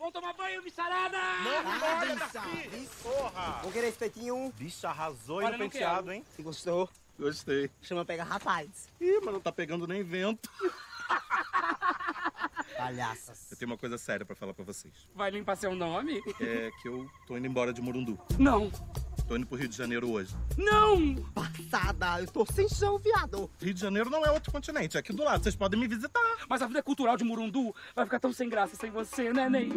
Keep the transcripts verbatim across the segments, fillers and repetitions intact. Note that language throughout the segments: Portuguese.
Vamos tomar banho, bicharada! Não, Ah, olha bicha, daqui! bicha. Porra! Vamos querer espetinho? Bicha, arrasou Olha, aí no não penteado, quero. hein? Se gostou, Gostei. chama pegar rapaz. Ih, mas não tá pegando nem vento. Palhaças. Eu tenho uma coisa séria pra falar pra vocês. Vai limpar seu nome? É que eu tô indo embora de Murundu. Não. Tô indo pro Rio de Janeiro hoje. Não! Passada, eu tô sem chão, viado. Rio de Janeiro não é outro continente, é aqui do lado. Vocês podem me visitar. Mas a vida cultural de Murundu vai ficar tão sem graça sem você, né, Ney?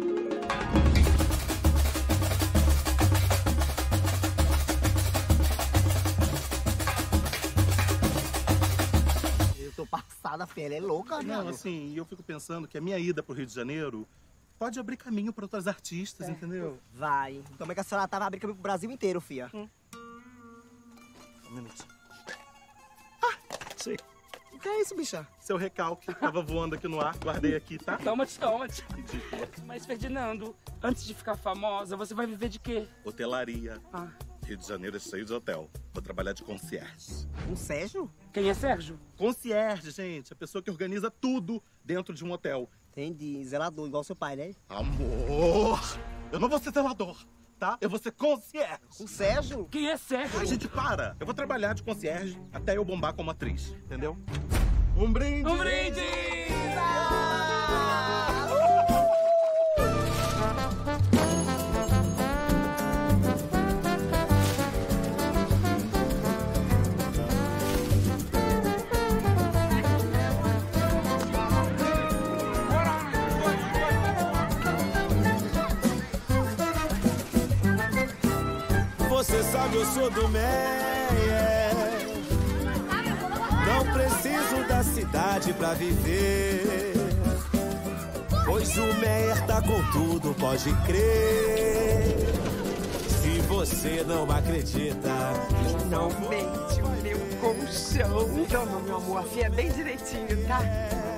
Eu tô passada, filha, ela é louca, Não, viado. assim, e eu fico pensando que a minha ida pro Rio de Janeiro pode abrir caminho pra outros artistas, entendeu? Vai. Como é que a senhora tava abrindo caminho pro Brasil inteiro, filha? Um minutinho. Ah, achei. O que é isso, bicha? Seu recalque tava voando aqui no ar, guardei aqui, tá? Toma-te, toma-te. Ridícula. Mas, Ferdinando, antes de ficar famosa, você vai viver de quê? Hotelaria. Ah, Rio de Janeiro é cheio de hotel. Vou trabalhar de concierge. Um Sérgio? quem é Sérgio? Concierge, gente, a pessoa que organiza tudo dentro de um hotel. Entendi, zelador, igual seu pai, né? Amor! Eu não vou ser zelador, tá? Eu vou ser concierge. Um Sérgio? Quem é Sérgio? Ai, gente, para! Eu vou trabalhar de concierge até eu bombar como atriz, entendeu? Um brinde! Um brinde! Você sabe, eu sou do Meia. Não preciso da cidade pra viver, pois o Meyer tá com tudo, pode crer. Se você não acredita, Finalmente o meu colchão. Toma, meu amor, afia bem direitinho, tá?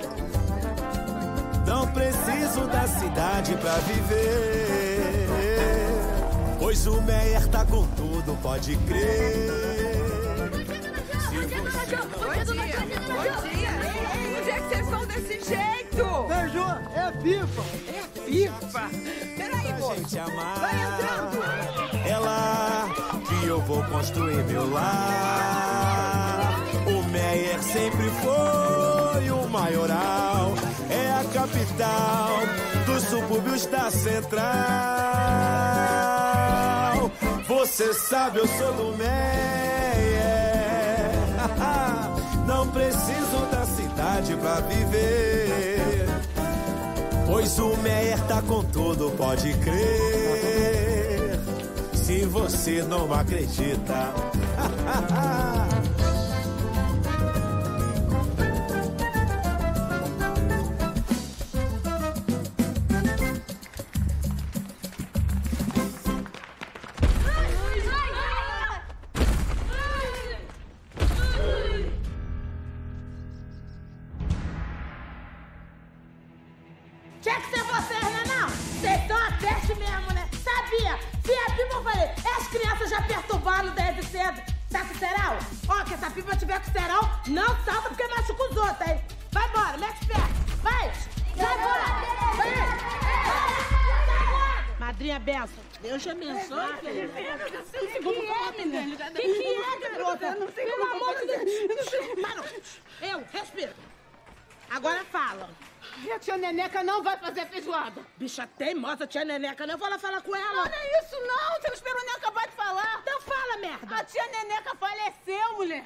não preciso da cidade pra viver, pois o Meyer tá com tudo, pode crer. Se você não Bom dia, bom dia. Onde é que vocês estão desse jeito? Beijo, é pipa. É pipa. Peraí, a moço. gente amar, Vai entrando. é lá que eu vou construir meu lar. O Meyer sempre foi o maioral, é a capital dos subúrbios da central. Você sabe, eu sou do Meyer. Não preciso da cidade pra viver, pois o Meyer tá com tudo, pode crer. Se você não acredita. Tinha que ser vocês, né não? Vocês são a peste mesmo, né? Sabia? Se a pipa, eu falei, as crianças já perturbaram desde cedo. Tá com cerol? Ó, que essa pipa tiver com cerol, não salta porque machuca os outros, hein? Vai embora, mete o pé. Vai! Vai embora! Vai! Madrinha benção. Deus te abençoe, filha. Que que é, menina? Que que é, garota? Pelo amor de Deus. Mano, eu, respira. Agora fala. E a tia Neneca não vai fazer feijoada. Bicha teimosa, tia Neneca, não vou lá falar com ela. Não, não é isso não, você não esperou nem acabar de falar. Então fala, merda. A tia Neneca faleceu, mulher.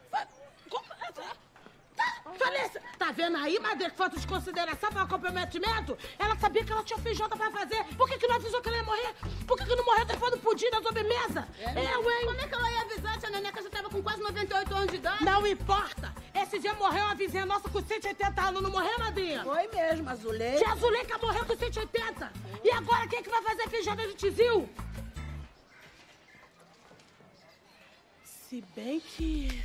Falece. Tá vendo aí, madre, que falta de consideração para o comprometimento? Ela sabia que ela tinha feijoada pra fazer. Por que que não avisou que ela ia morrer? Por que que não morreu depois do pudim da sobremesa? É, ué. Como é que ela ia avisar? A tia Neneca já tava com quase noventa e oito anos de idade. Não importa. Esse dia morreu uma vizinha nossa com cento e oitenta anos. Não morreu, madrinha? Foi mesmo, Azulei. Tia Zuleika morreu com cento e oitenta. E agora quem é que vai fazer feijoada de tizil? Se bem que...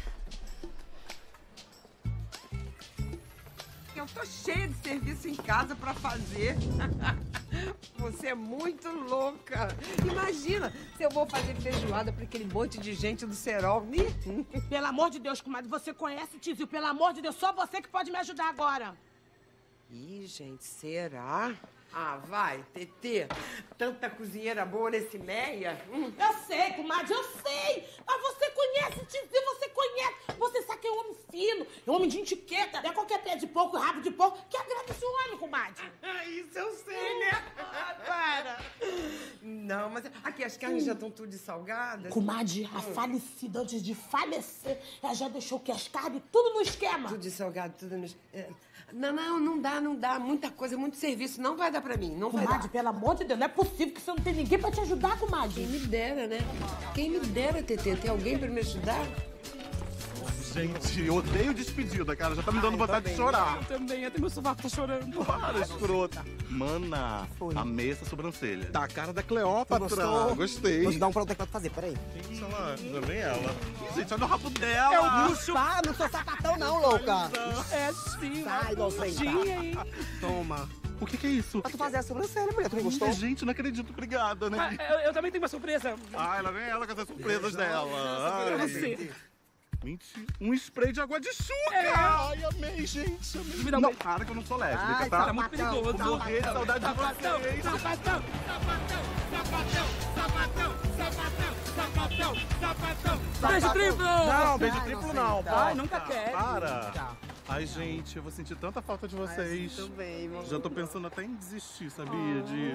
Eu tô cheia de serviço em casa pra fazer. Você é muito louca. Imagina se eu vou fazer feijoada pra aquele monte de gente do Serol. Pelo amor de Deus, comadre, você conhece o tizil. Pelo amor de Deus, só você que pode me ajudar agora. Ih, gente, será? Ah, vai, Tetê. Tanta cozinheira boa nesse Meia. Hum. Eu sei, comadre, eu sei. Mas você conhece, Tizinho, você conhece. Você sabe que é um homem fino, é um homem de etiqueta. Não é qualquer pé de porco, rabo de porco que agrada esse homem, comadre. Isso eu sei, né? Para. Não, mas aqui as carnes já estão tudo salgadas. Comadre, a falecida, antes de falecer, ela já deixou que as carnes tudo no esquema. Tudo de salgado, tudo no... É. Não, não, não dá, não dá. Muita coisa, muito serviço. Não vai dar pra mim, não vai dar. Comadre, pelo amor de Deus, não é possível que você não tem ninguém pra te ajudar, comadre. Quem me dera, né? Quem me dera, Tetê, ter alguém pra me ajudar? Gente, eu odeio despedida, cara. Já tá me dando vontade de chorar. Eu também, até meu sovaco tá chorando. Para, escrota. Mana, amei essa sobrancelha. Tá a cara da Cleópatra. Gostou? Gostei. Vou te dar um produto pra tu fazer, peraí. Gente, ela, não é ela. Gente, olha o rabo dela. É o bucho. Tá, não sou sapatão não, louca. É sim. Sai, inocente. Toma. O que que é isso? Pra tu fazer a sobrancelha, mulher. Tu não gostou? Gente, não acredito. Obrigada, né? Ah, eu, eu também tenho uma surpresa. Ah, ela vem ela com essas surpresas dela. Pra Ai. você. Mentira. Um spray de água de chuca. É. Ai, amei, gente. Amei. Me dá um Não, beijo. para que eu não sou lésbica, Ai, tá? Tá muito perigoso. Vou morrer de saudade de Sapatão, vocês. sapatão, sapatão, sapatão, sapatão, sapatão, sapatão, sapatão. Beijo triplo! Não, beijo Ai, triplo não não. sei, Para. Ai, nunca quero. Para. Tá. Ai, gente, eu vou sentir tanta falta de vocês. Tudo bem, irmão. Já tô pensando até em desistir, sabia? De...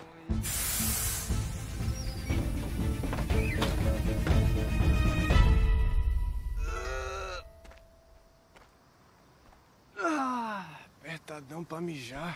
Ah, apertadão pra mijar.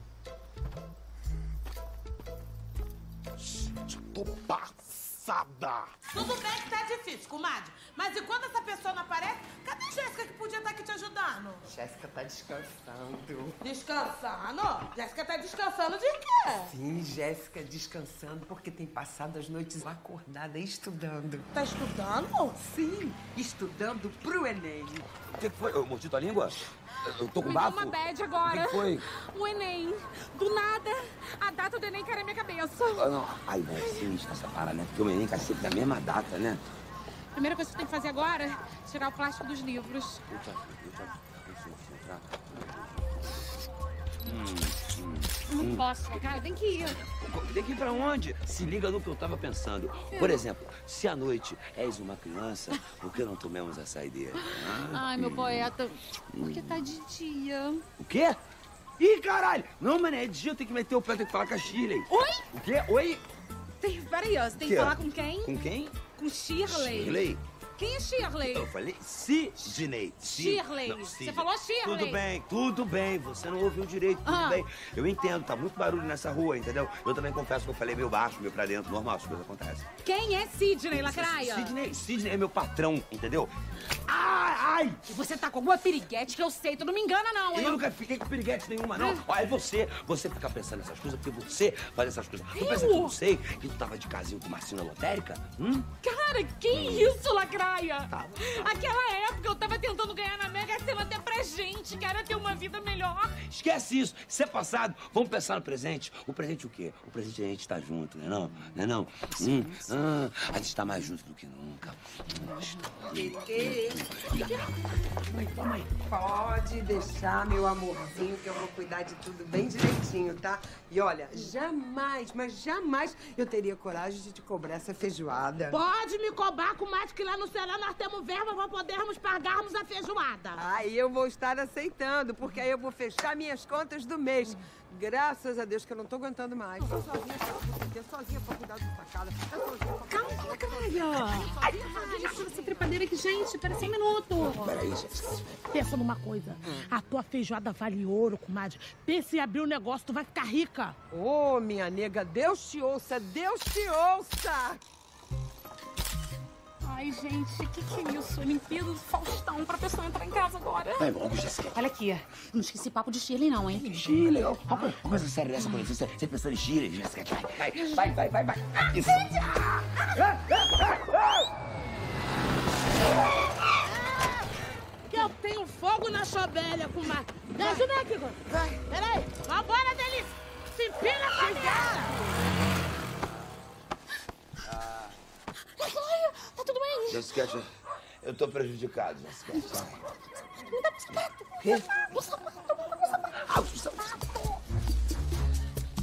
Gente, eu tô passada. Tudo bem que tá difícil, comadre. Mas enquanto essa pessoa não aparece, cadê a Jéssica que podia estar aqui te ajudando? Jéssica tá descansando. Descansando? Jéssica tá descansando de quê? Sim, Jéssica descansando porque tem passado as noites acordada estudando. Tá estudando? Sim, estudando pro Enem. O que que foi? Eu mordi tua língua? Eu tô com Me deu bafo? uma bad O agora. que que foi? O Enem. Do nada, a data do Enem cai na minha cabeça. Ah, não. Ai, não é sinistra essa parada, né? Porque o Enem cai sempre na mesma data, né? A primeira coisa que você tem que fazer agora é tirar o plástico dos livros. Eu te ajudo, eu te ajudo. Deixa eu entrar. Hum, Não posso, cara. Tem que ir. Tem que ir pra onde? Se liga no que eu tava pensando. Por exemplo, se à noite és uma criança, por que não tomemos a saideira? Ah, Ai, meu poeta. Porque tá de dia. o quê? Ih, caralho! Não, mano, é de dia, eu tenho que meter o pé, tem que falar com a Shirley. Oi? O quê? Oi? Tem, peraí, ó. Você tem Que? que falar com quem? Com quem? Com Shirley. Shirley? Quem é Shirley? Eu falei Sidney. Si- Shirley. Não, Você Sidney. falou Shirley. Tudo bem, tudo bem. Você não ouviu direito, tudo Ah. bem. Eu entendo, tá muito barulho nessa rua, entendeu? Eu também confesso que eu falei meio baixo, meio pra dentro, normal, as coisas acontecem. Quem é Sidney, Lacraia? Sidney, Sidney é meu patrão, entendeu? Ai, ai! E você tá com alguma piriguete que eu sei. Tu não me engana, não, hein? Eu nunca fiquei com piriguete nenhuma, não. Ó, é você. Você fica pensando nessas coisas porque você faz essas coisas. Tu pensa que eu não sei que tu tava de casinho com Marcina Lotérica? Hum? Cara, que isso, Lacraia? Tá. Aquela época eu tava tentando ganhar na Mega Sena até pra gente, cara, ter uma vida melhor. Esquece isso. Isso é passado. Vamos pensar no presente. O presente o quê? O presente é a gente tá junto, né não? Né não? Hum, ah, a gente tá mais junto do que nunca. Tetê. Pode deixar, meu amorzinho, que eu vou cuidar de tudo bem direitinho, tá? E olha, jamais, mas jamais eu teria coragem de te cobrar essa feijoada. Pode me cobrar, comadre, que lá no Ceará nós temos verba pra podermos pagarmos a feijoada. Aí eu vou estar aceitando, porque aí eu vou fechar minhas contas do mês. Graças a Deus que eu não tô aguentando mais. Tô sozinha, tô sozinha pra cuidar da sacada. Tô sozinha pra Calma, Lacraia. Ai, deixa essa trepadeira aqui, gente. Pera só um minuto. Peraí, Jéssica. Pensa numa coisa, a tua feijoada vale ouro, comadre. Pensa em abrir um negócio, tu vai ficar rica. Ô, minha nega, Deus te ouça, Deus te ouça! Ai, gente, o que, que é isso? Olimpíada do Faustão pra pessoa entrar em casa agora. Vai logo, Jéssica. Olha aqui, não esqueci papo de Shirley, não, hein? Shirley, ó. Uma coisa séria dessa coisa. Você, você pensando em Shirley, Jéssica. Vai, vai, vai, vai, vai. Isso. Que eu tenho fogo na chobelha, comadre. Me ajuda aqui, comadre. Vai. Peraí. Vambora, Delícia. Se empina pra dentro. Lacraia, tá tudo bem? Jéssica, eu tô prejudicado, Jéssica. Me dá o sapato. Quê? O sapato, o sapato. Ah, o sapato.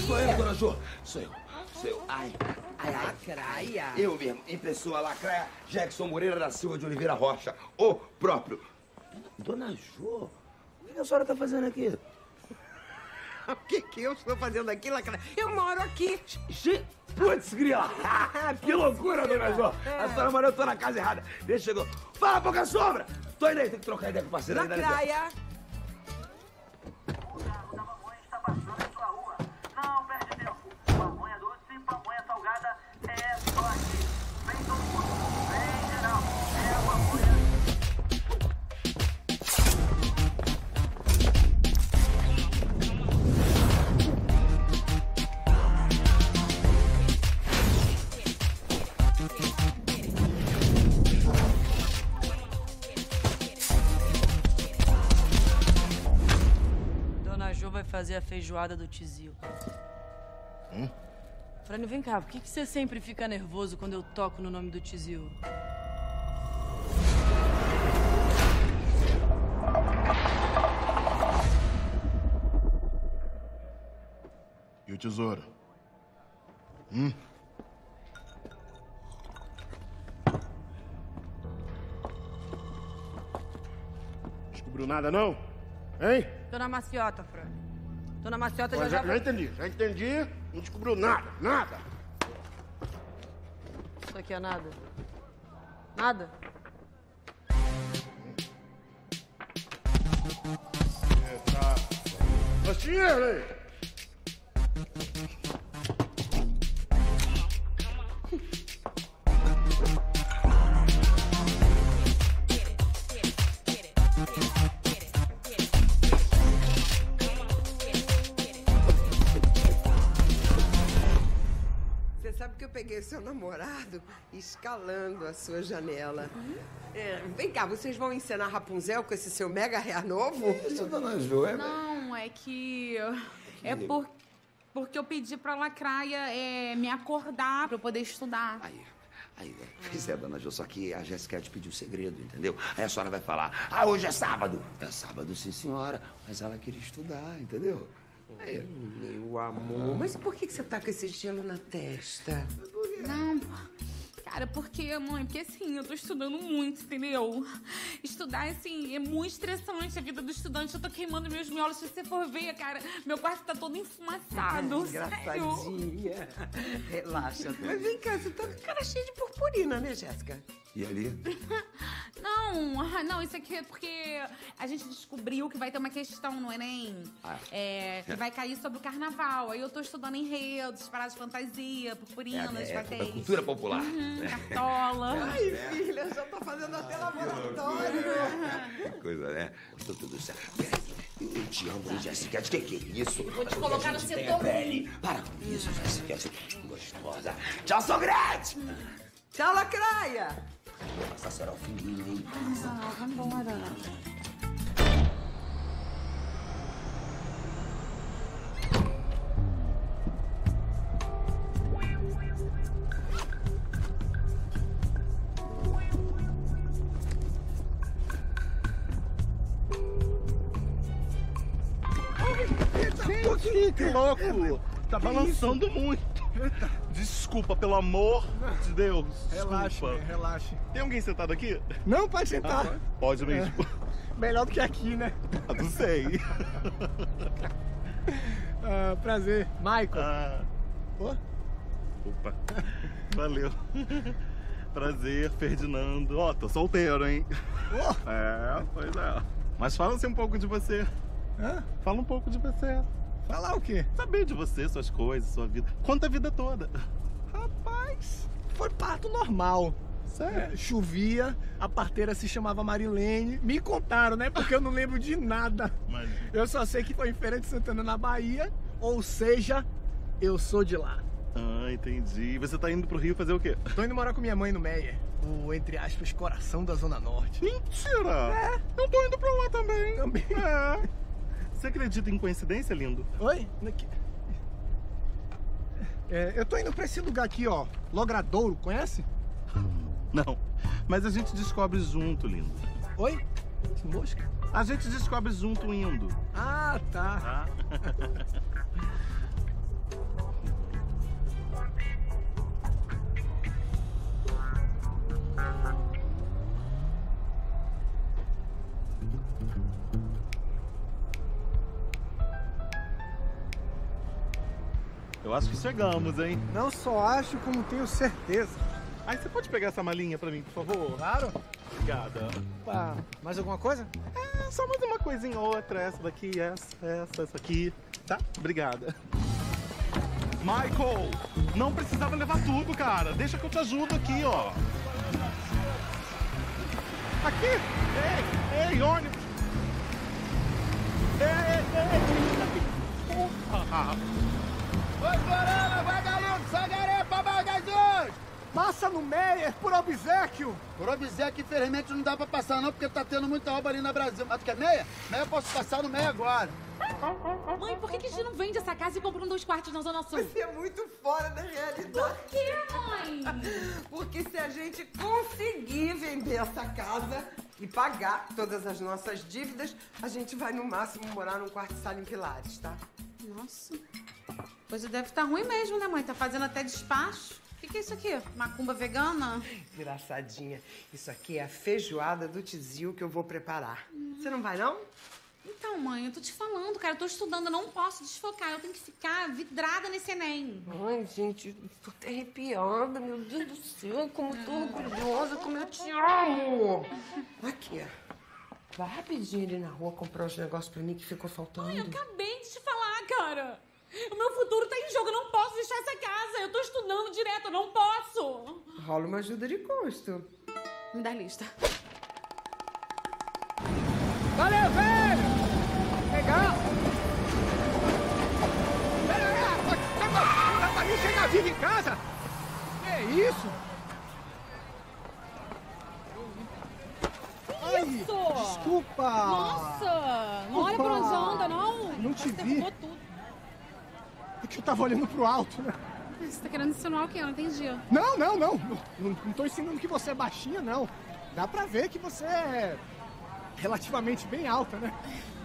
Sou eu, dona Jo. Sou eu. Sou eu. Ai, ai, ai. Lacraia. Eu mesmo, em pessoa, Lacraia Jackson Moreira da Silva de Oliveira Rocha. O próprio. Dona Jo, o que a senhora tá fazendo aqui? O que que eu estou fazendo aqui, Lacraia? Eu moro aqui. Gente, putz, grila. Que loucura, dona Jo. A senhora morou, eu tô na casa errada. Deixa chegou. Fala, pouca sombra. Tô indo aí, tem que trocar ideia com o parceiro aí. Lacraia. Fazer a feijoada do Tizil. Hum? Frânio, vem cá, por que, que você sempre fica nervoso quando eu toco no nome do Tizil? E o tesouro? Hum? Descobriu nada, não? Hein? Dona Maciota, Frânio. Dona Maciota já, já... já... Já entendi, já entendi. Não descobriu nada, nada. Isso aqui é nada? Nada? É, tá. Mas dinheiro aí. Peguei seu namorado escalando a sua janela. É, vem cá, vocês vão encenar Rapunzel com esse seu mega hair novo? Isso, dona Jo, é... Não, é que... É por, porque eu pedi pra Lacraia é, me acordar pra eu poder estudar. Aí, aí, pois é, dona Jo, só que a Jéssica te pediu um segredo, entendeu? Aí a senhora vai falar, ah, hoje é sábado. É sábado, sim, senhora, mas ela queria estudar, entendeu? É, meu amor, mas por que você tá com esse gelo na testa? Não, cara, porque, mãe, porque assim, eu tô estudando muito, entendeu? Estudar, assim, é muito estressante a vida do estudante. Eu tô queimando meus miolos. Se você for ver, cara, meu quarto tá todo enfumaçado. Engraçadinha. Relaxa. Mas vem cá, você tá com a cara cheia de purpurina, né, Jéssica? E ali? Não, não, isso aqui é porque a gente descobriu que vai ter uma questão no Enem ah. é, que vai cair sobre o carnaval. Aí eu tô estudando enredos, paradas de fantasia, purpurinas, é, é, vai ter é cultura popular. Uhum, é. Cartola. Ai, filha, já tô fazendo até laboratório. Que coisa, né? Tô tudo certo. Eu te amo, Jéssica. Que que é isso? Eu vou te colocar no setor. Para com isso, Jéssica. Gostosa. Tchau, Sogrete! Tchau, Lacraia! Vou passar será o fininho, hein? Ah, vambora. Que louco! Tá balançando muito. Desculpa, pelo amor de Deus. Relaxe, Desculpa. relaxe. Tem alguém sentado aqui? Não, pode sentar. Ah, pode mesmo. É. Melhor do que aqui, né? Ah, não sei. Ah, prazer. Michael. Ah. Oh? Opa. Valeu. Prazer, Ferdinando. Ó, oh, tô solteiro, hein? Oh. É, pois é. Mas fala-se um pouco de você. Hã? Fala um pouco de você. Falar o quê? Saber de você, suas coisas, sua vida. Conta a vida toda. Rapaz, foi parto normal. Sério? É, chovia, a parteira se chamava Marilene. Me contaram, né? Porque eu não lembro de nada. Mas... Eu só sei que foi em Feira de Santana, na Bahia. Ou seja, eu sou de lá. Ah, entendi. E você tá indo pro Rio fazer o quê? Tô indo morar com minha mãe no Meyer. O, entre aspas, coração da Zona Norte. Mentira! É. Eu tô indo pra lá também. Também. É. Você acredita em coincidência, lindo? Oi? É, eu tô indo pra esse lugar aqui, ó. Logradouro, conhece? Não, mas a gente descobre junto, lindo. Oi? Que mosca? A gente descobre junto indo. Ah, tá. Ah. Eu acho que chegamos, hein? Não só acho, como tenho certeza. Aí você pode pegar essa malinha pra mim, por favor? Claro. Obrigada. Opa, mais alguma coisa? É, só mais uma coisinha ou outra. Essa daqui, essa, essa, essa aqui. Tá? Obrigada. Michael, não precisava levar tudo, cara. Deixa que eu te ajudo aqui, ó. Aqui! Ei, ei, ônibus! Ei, ei, ei! Porra! Oi, Florana, vai, garoto! Sagaré pra Bagações! Passa no Meyer por obséquio! Por obséquio, infelizmente, não dá pra passar não, porque tá tendo muita obra ali na Brasil. Mas tu quer meia? Meia eu posso passar no meia agora. Mãe, por que, que a gente não vende essa casa e compra um dois quartos na Zona Sul? Você é muito fora da realidade. Por quê, mãe? Porque se a gente conseguir vender essa casa e pagar todas as nossas dívidas, a gente vai, no máximo, morar num quarto de sala em Pilares, tá? Nossa. Pois deve estar ruim mesmo, né, mãe? Tá fazendo até despacho. O que, que é isso aqui? Macumba vegana? Engraçadinha. Isso aqui é a feijoada do Tizil que eu vou preparar. Hum. Você não vai, não? Então, mãe, eu tô te falando, cara. Eu tô estudando, eu não posso desfocar. Eu tenho que ficar vidrada nesse Enem. Ai, gente, tô até arrepiada. Meu Deus do céu, como tô orgulhosa, como eu te amo. Aqui, vai rapidinho ali na rua comprar os negócios pra mim que ficou faltando. Mãe, eu acabei de te falar, cara. O meu futuro tá em jogo, eu não posso deixar essa casa. Eu tô estudando direto, eu não posso. Rola uma ajuda de custo. Me dá a lista. Valeu, velho! Legal! Pera aí, pra mim chegar vivo em casa? Que isso? Ai, isso? Desculpa! Nossa! Não olha pra onde anda, não? Não te Você vi. derrubou tudo. É que eu tava olhando pro alto, né? Você tá querendo insinuar o quê? Eu não entendi. Não, não, não. Não, não tô ensinando que você é baixinha, não. Dá pra ver que você é relativamente bem alta, né?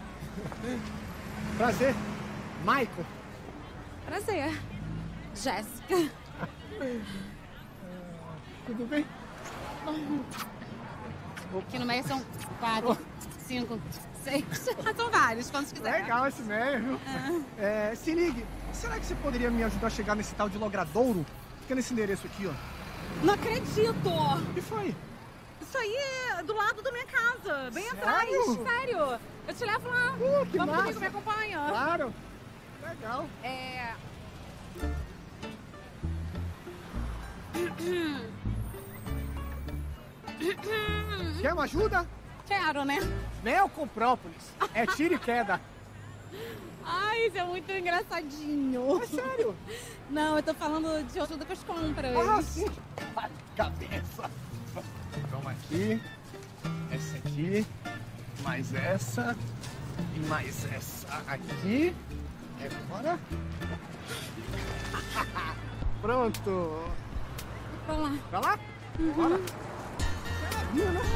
Prazer, Michael. Prazer. Jéssica. Tudo bem? Aqui no meio são quatro, cinco, seis. São vários, quantos quiser. Legal esse meio, viu? É, se ligue, será que você poderia me ajudar a chegar nesse tal de Logradouro? Fica nesse endereço aqui, ó. Não acredito! O que foi? Isso aí é do lado da minha casa, bem Sério? atrás. Sério? Eu te levo lá. Uh, que Vamos massa. comigo, me acompanha. Claro. Legal. É... Quer uma ajuda? Quero, né? Mel com própolis. É tiro e queda. Ai, isso é muito engraçadinho. É sério? Não, eu tô falando de ajuda com as compras. Ah, sim. Ai, cabeça. Vamos aqui. Essa aqui. Mais essa. E mais essa aqui. E agora? Pronto. Pra lá. Pra lá? Uhum. Bora. Maravilha, né?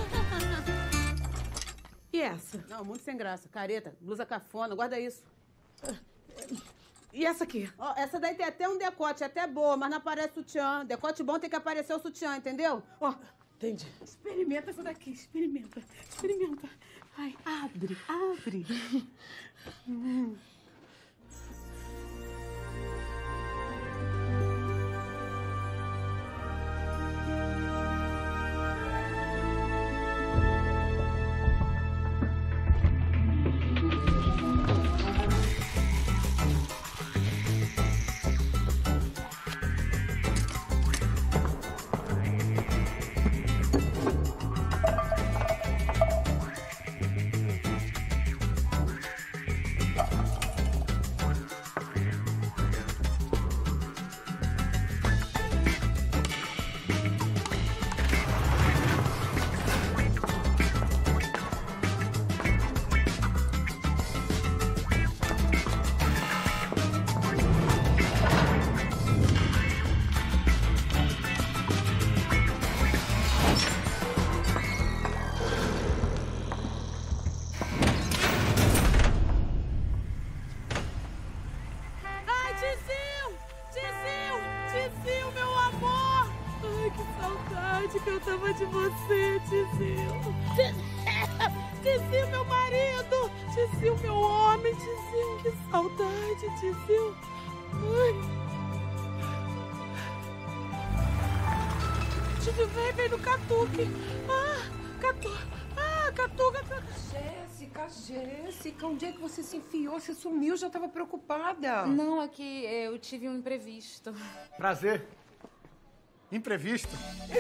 E essa? Não, muito sem graça. Careta, blusa cafona, guarda isso. E essa aqui? Ó, essa daí tem até um decote, é até boa, mas não aparece sutiã. Decote bom tem que aparecer o sutiã, entendeu? Ó, entendi. Experimenta essa daqui, experimenta. Experimenta. Ai, abre, abre. hum. que eu tava de você, Tizil. Tizil, meu marido. Tizil, meu homem. Tizil, que saudade, Tizil. Ai. tive veio, veio no catuque. Ah, catu... Ah, catuca, catuca. Jéssica, Jéssica, onde é que você se enfiou? Você sumiu, já tava preocupada. Não, é que eu tive um imprevisto. Prazer. Imprevisto.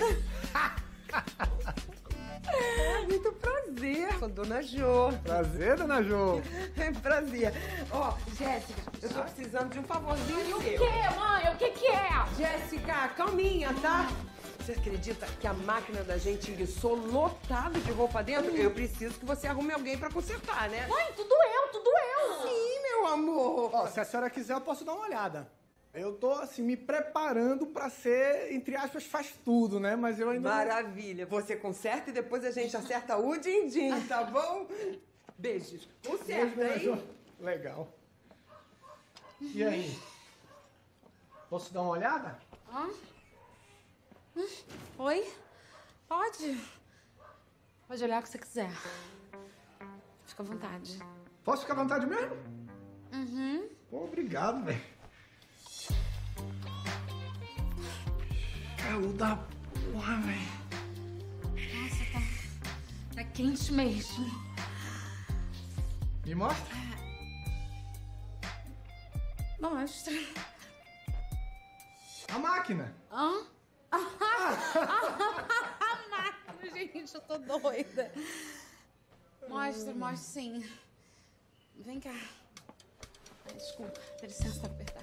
É, muito prazer. Sou Dona Jô. Prazer, Dona Jô. É prazer. Ó, oh, Jéssica, eu tô precisando de um favorzinho seu. O que, mãe? O que que é? Jéssica, calminha, tá? Você acredita que a máquina da gente enguiçou lotado de roupa dentro? Hum. Eu preciso que você arrume alguém pra consertar, né? Mãe, tudo eu, tudo eu. Sim, meu amor. Ó, se a senhora quiser, eu posso dar uma olhada. Eu tô, assim, me preparando pra ser, entre aspas, faz tudo, né? Mas eu ainda... Maravilha. Você conserta e depois a gente acerta o din-din, tá bom? Beijos. Conserta, Beijo, hein? Legal. E aí? Posso dar uma olhada? Hã? Hum? Oi? Pode. Pode olhar o que você quiser. Fica à vontade. Posso ficar à vontade mesmo? Uhum. Pô, obrigado, velho. Calor da porra, velho. Nossa, tá... Tá quente mesmo. Me mostra? Mostra. A máquina. Hã? A máquina, gente, eu tô doida. Mostra, mostra sim. Vem cá. Ai, desculpa, dá licença pra apertar.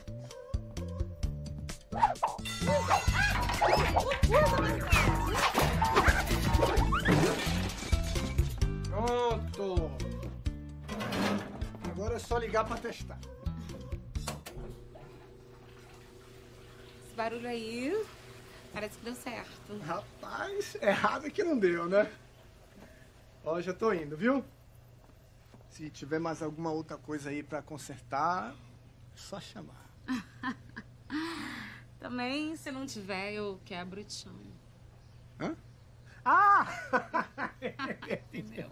Pronto. Agora é só ligar pra testar. Esse barulho aí parece que deu certo. Rapaz, errado que não deu, né? Ó, já tô indo, viu? Se tiver mais alguma outra coisa aí pra consertar, é só chamar. Também, se não tiver, eu quebro o chão. Hã? Ah! Entendeu?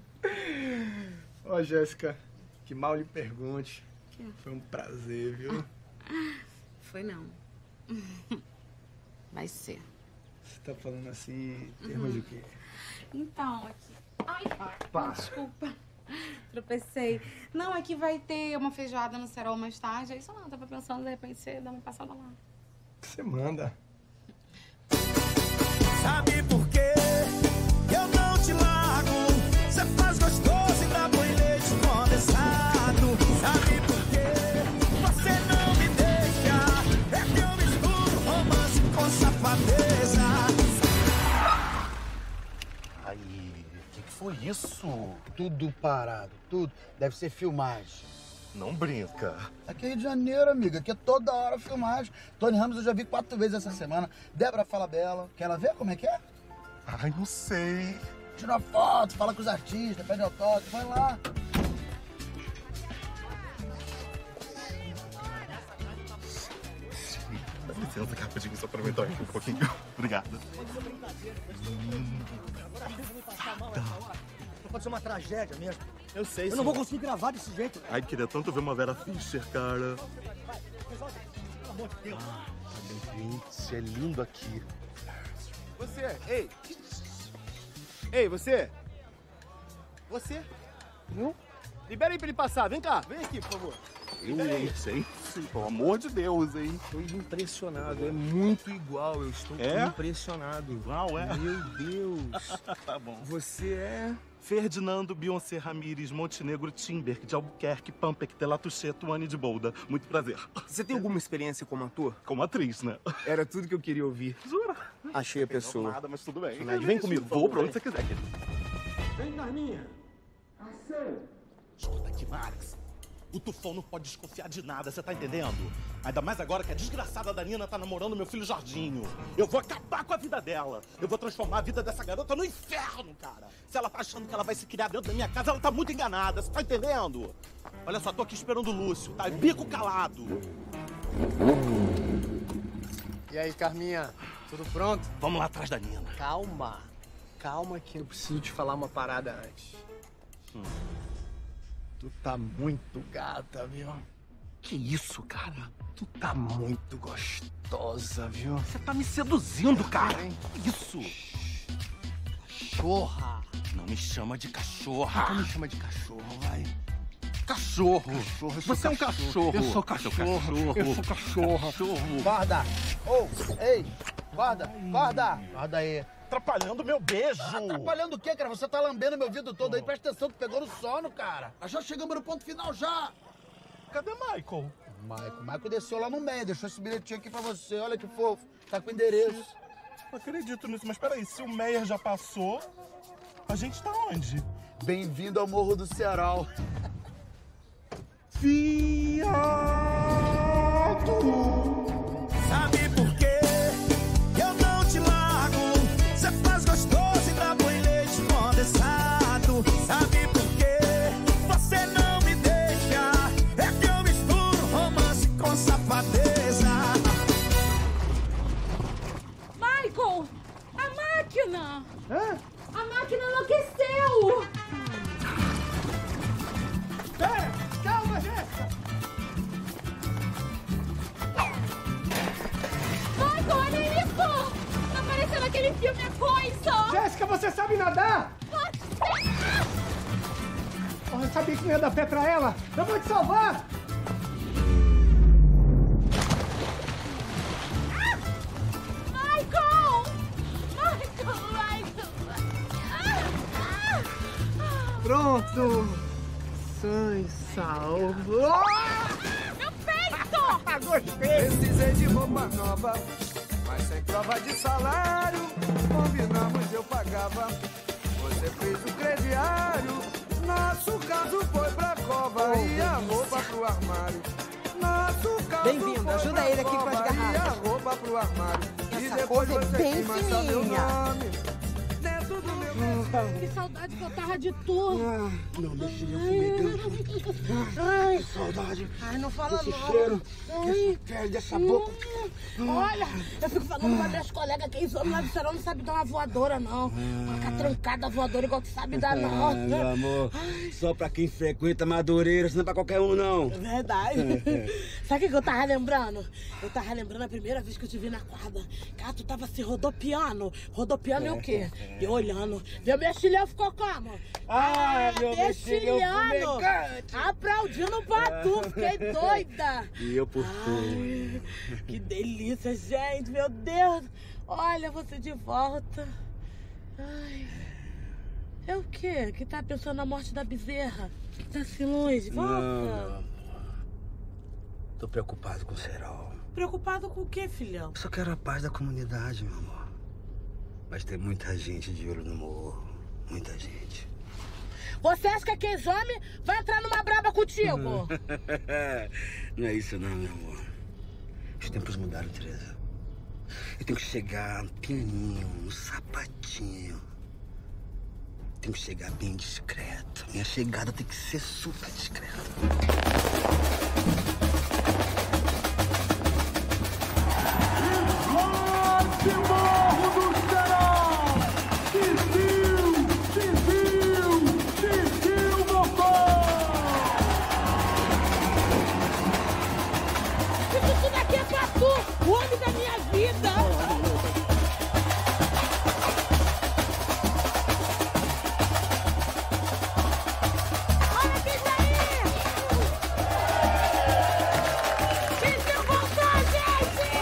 Ó, Jéssica, que mal lhe pergunte. Que? Foi um prazer, viu? Foi não. Vai ser. Você tá falando assim, em termos de quê? Então, aqui... Ai, Pá. desculpa. Tropecei. Não, aqui vai ter uma feijoada no Cerol mais tarde. É isso não, tava pensando, de repente, você dar uma passada lá. Você manda. Sabe por quê? Eu não te largo. Você faz gostoso e dá boi leite condensado. Sabe por quê? Você não me deixa. É que eu misturo romance com safadeza. Aí, o que, que foi isso? Tudo parado, tudo. Deve ser filmagem. Não brinca. Aqui é Rio de Janeiro, amiga. Aqui é toda hora filmagem. Tony Ramos eu já vi quatro vezes essa semana. Débora Falabella. Quer ela ver como é que é? Ai, não sei. Tira foto, fala com os artistas, pede autógrafo, vai lá. Dá licença, rapidinho, só pra aumentar aqui um pouquinho. Obrigado. Pode ser uma tragédia mesmo. Eu sei, Eu não vou conseguir gravar desse jeito. Ai, queria tanto ver uma Vera Fischer, cara. Pelo amor de Deus. Gente, é lindo aqui. Você, ei. Ei, você. Você. Não? Libera aí pra ele passar. Vem cá, vem aqui, por favor. Eu, hein, gente. Pelo amor de Deus, hein? Estou impressionado. É muito igual. Eu estou É? impressionado. Igual, é? Meu Deus. Tá bom. Você é... Ferdinando Beyoncé Ramírez Montenegro Timberg de Albuquerque, Pampec, Telatuxê, Tuane de Bolda. Muito prazer. Você tem alguma experiência como ator? Como atriz, né? Era tudo que eu queria ouvir. Jura? Achei a pessoa. Não nada, mas tudo bem. Mas vem comigo, Vou pra onde você quiser, querido. Vem, Carminha. Ação. Escuta aqui, Max. O Tufão não pode desconfiar de nada, você tá entendendo? Ainda mais agora que a desgraçada da Nina tá namorando meu filho Jorginho. Eu vou acabar com a vida dela. Eu vou transformar a vida dessa garota no inferno, cara. Se ela tá achando que ela vai se criar dentro da minha casa, ela tá muito enganada, você tá entendendo? Olha só, tô aqui esperando o Lúcio, tá? Bico calado. E aí, Carminha? Tudo pronto? Vamos lá atrás da Nina. Calma. Calma que eu preciso te falar uma parada antes. Hum. Tu tá muito gata, viu? Que isso, cara? Tu tá muito gostosa, viu? Você tá me seduzindo, cara. Isso. Cachorra. Não me chama de cachorra. Não me chama de cachorro, vai. Cachorro. Cachorro, eu sou Você é um cachorro. Eu sou cachorro. Eu sou cachorra. Cachorro. Guarda! Ô, ei! Guarda! Guarda! Guarda aí. Atrapalhando meu beijo. Atrapalhando o quê, cara? Você tá lambendo meu vidro todo aí. Presta atenção, tu pegou no sono, cara. Já chegamos no ponto final, já. Cadê Michael? Michael, Michael desceu lá no meio, deixou esse bilhetinho aqui pra você. Olha que fofo. Tá com o endereço. Não acredito nisso, mas peraí, se o Meyer já passou, a gente tá onde? Bem-vindo ao Morro do Ceará. Viado! Sabe por quê? Eu não te largo. Cê faz gostoso e dá põe leite condensado. Sabe por quê? Você não me deixa. É que eu misturo romance com safadeza. Michael! A máquina! Hã? A máquina enlouqueceu! Pera! Calma, Jéssica! Michael, olha isso! Tá parecendo aquele filme A Coisa! Jéssica, você sabe nadar? Oh, eu sabia que não ia dar pé pra ela! Eu vou te salvar! Michael! Michael, Michael! Pronto! Sãe salvo! Meu peito! Gostei! Precisei de roupa nova, mas sem prova de salário. Combinamos, eu pagava. Você fez o crediário. Nosso caso foi pra cova oh, e a roupa pro armário. Nosso caso Bem-vindo, foi ajuda pra ele aqui com as cova garrafas. E a roupa pro armário. Essa e depois coisa é você bem que manda meu fininha. nome. Dentro do meu Que saudade que eu tava de tu! Não deixe eu comer. Ai, Saudade. ai, não fala Esse não. cheiro, Ai. esse pele dessa boca. Olha, eu fico falando pra minhas colegas que esse homem lá do Serão não sabe dar uma voadora, não. Ficar trancada a voadora igual tu sabe dar, não. Ah, meu amor, só pra quem frequenta Madureira, não é pra qualquer um, não. É verdade. Sabe o que eu tava lembrando? Eu tava lembrando a primeira vez que eu te vi na quadra. Cara, tu tava se rodopiando. Rodopiando é o quê? E olhando. Meu mexilhão ficou como? Ah, meu mexilhão mexilhando. fumegante. Aplaudindo o Batu. Fiquei doida. E eu por tu. Que delícia, gente. Meu Deus. Olha você de volta. Ai. É o quê? Que tá pensando na morte da bezerra? Tá assim longe? Volta. Não, tô preocupado com o Serol. Preocupado com o quê, filhão? Eu só quero a paz da comunidade, meu amor. Mas tem muita gente de olho no morro. Muita gente. Você acha que aqueles homens vão entrar numa braba contigo? Não é isso não, meu amor. Os tempos mudaram, Teresa. Eu tenho que chegar pianinho, no sapatinho. Tenho que chegar bem discreto. Minha chegada tem que ser super discreta. Morro do Ceará! Civil! Civil! Civil Mocó! Isso tudo aqui é pra tu, o homem da minha vida! Olha quem tá aí! Civil voltou, gente!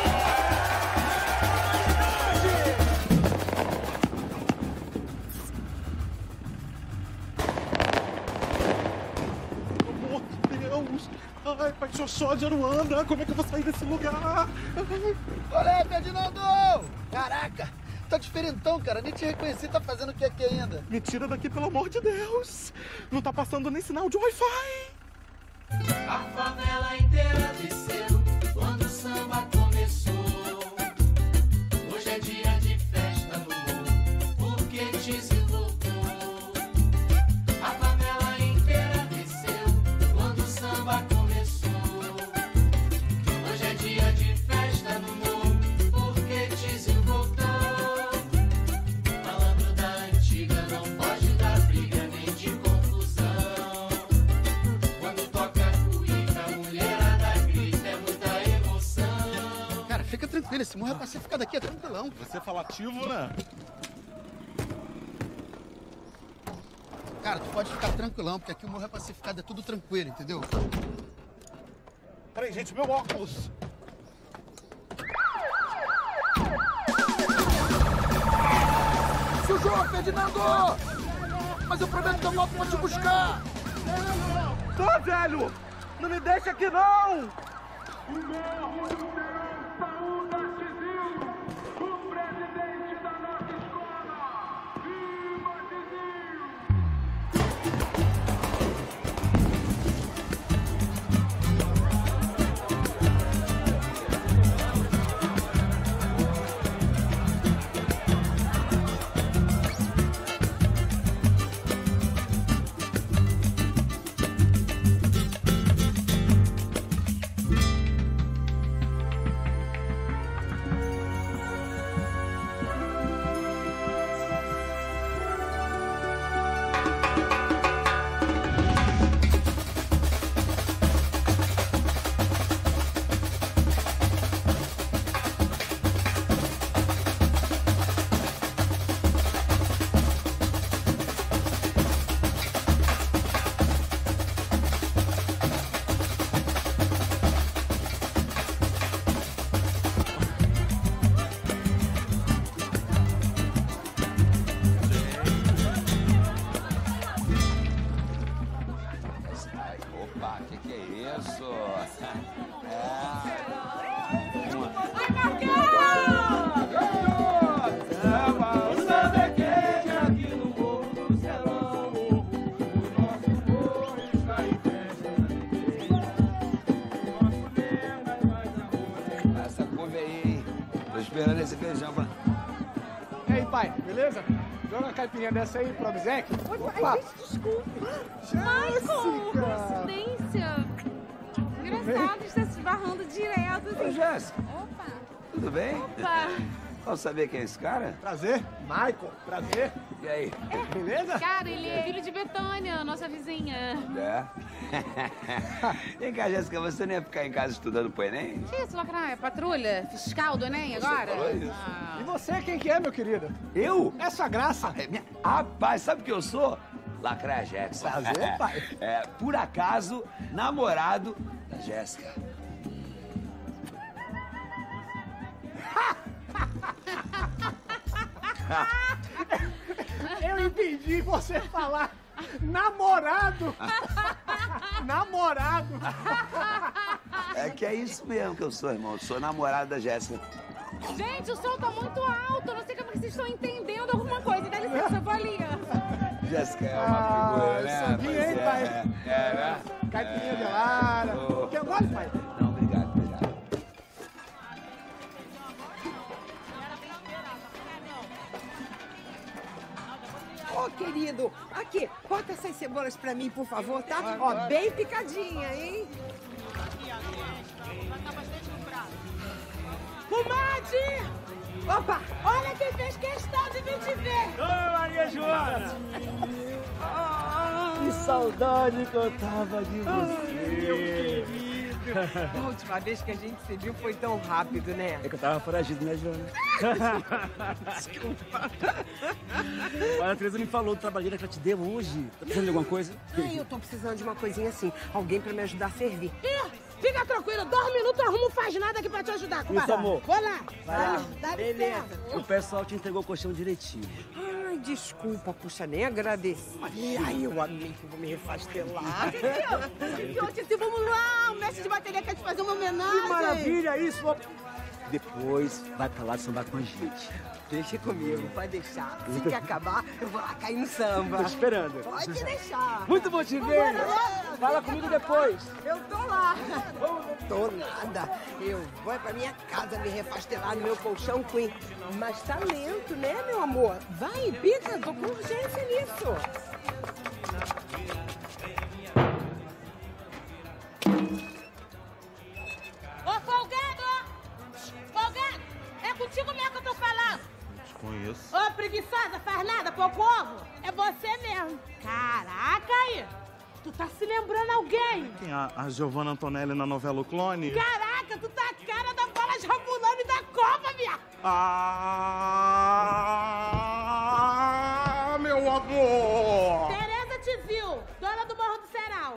Pelo amor de Deus! Ai, pai Xoxó de Aruanda, como é que eu vou sair desse lugar? Olha, Ferdinando! Caraca! Tá diferentão, cara. Nem te reconheci. Tá fazendo o que aqui ainda? Me tira daqui, pelo amor de Deus! Não tá passando nem sinal de Wi-Fi! A favela inteira desceu quando o samba começou. Hoje é dia de festa no morro, porque Tizio voltou. A favela inteira desceu quando o samba começou. Hoje é dia de festa no morro, porque Tizio voltou. Malandro da antiga não pode dar briga nem de confusão. Quando toca cuíca, a mulherada grita, é Filho, esse morro é pacificado aqui, é tranquilão. Você é falativo, né? Cara, tu pode ficar tranquilão, porque aqui o morro é pacificado, é tudo tranquilo, entendeu? Peraí, gente, meu óculos. Sujou, Ferdinando! Mas eu prometo que eu volto pra te buscar! Tô, velho! Não me deixa aqui, não! Esperando esse feijão pra... E aí, pai, beleza? Joga uma caipirinha dessa aí pro obséquio. Ai, gente, desculpa. Michael, coincidência. Engraçado, está se esbarrando direto. Assim. Oi, Jéssica. Opa. Tudo bem? Opa. Vamos saber quem é esse cara? Prazer, Michael, prazer. E aí? Beleza? Cara, ele é filho de Betânia, nossa vizinha. É? Vem cá, Jéssica, você não ia ficar em casa estudando pro Enem? Que isso, Lacraia? Patrulha? Fiscal do Enem Você agora? falou isso? Ah. E você, quem que é, meu querido? Eu? Essa graça. É minha... Rapaz, sabe o que eu sou? Lacraia Jackson. Prazer, pai. É, por acaso, namorado da Jéssica. Eu entendi você falar namorado. Namorado. É que é isso mesmo que eu sou, irmão. Eu sou namorado da Jéssica. Gente, o som tá muito alto. Eu não sei como é que vocês estão entendendo alguma coisa. Dá licença, eu vou ali. Jéssica é uma figura, né? Sabia, hein, Pois pai? É, é, né? Caipirinha gelada. Oh. Quer gole, pai? Não, obrigado, obrigado. Ô, querido, aqui, corta essas cebolas pra mim, por favor, tá? Ó, bem picadinha, hein? Comadre! Opa, olha quem fez questão de vir te ver! Ô, Maria Joana! Que saudade que eu tava de você. Meu querido! A última vez que a gente se viu foi tão rápido, né? É que eu tava foragido, né, Joana? Desculpa. A Teresa me falou do trabalheiro que ela te deu hoje. Tá precisando de alguma coisa? Ai, eu tô precisando de uma coisinha assim. Alguém pra me ajudar a servir. Ih, fica tranquilo, dois minutos eu arrumo, faz nada aqui pra te ajudar, comadre. Isso, amor. Vou lá. Vai lá. Dá Beleza. licença. O pessoal te entregou o colchão direitinho. Ai, desculpa, puxa, nem agradeci. Ai, eu amei que eu vou me refastelar. Que ótimo, vamos lá, o mestre de bateria quer te fazer uma homenagem. Que maravilha isso! Depois vai pra lá sambar com a gente. Deixa comigo, pode deixar. Se quer acabar, eu vou lá cair no samba. Tô esperando. Pode deixar. Muito bom te ver. Fala comigo depois. Eu tô lá. Tô nada. Eu vou pra minha casa me refastelar no meu colchão Queen. Mas tá lento, né, meu amor? Vai, pica, tô com urgência nisso. Ô, folgado! Folgado! É contigo mesmo que eu tô falando! Conheço. Ô, preguiçosa, faz nada, pouco ovo! É você mesmo! Caraca aí! Tu tá se lembrando alguém? Quem? A, a Giovanna Antonelli na novela O Clone? Caraca, tu tá a cara da bola jabulani da Copa! Ah, meu amor! Tereza te viu, dona do Morro do Ceral.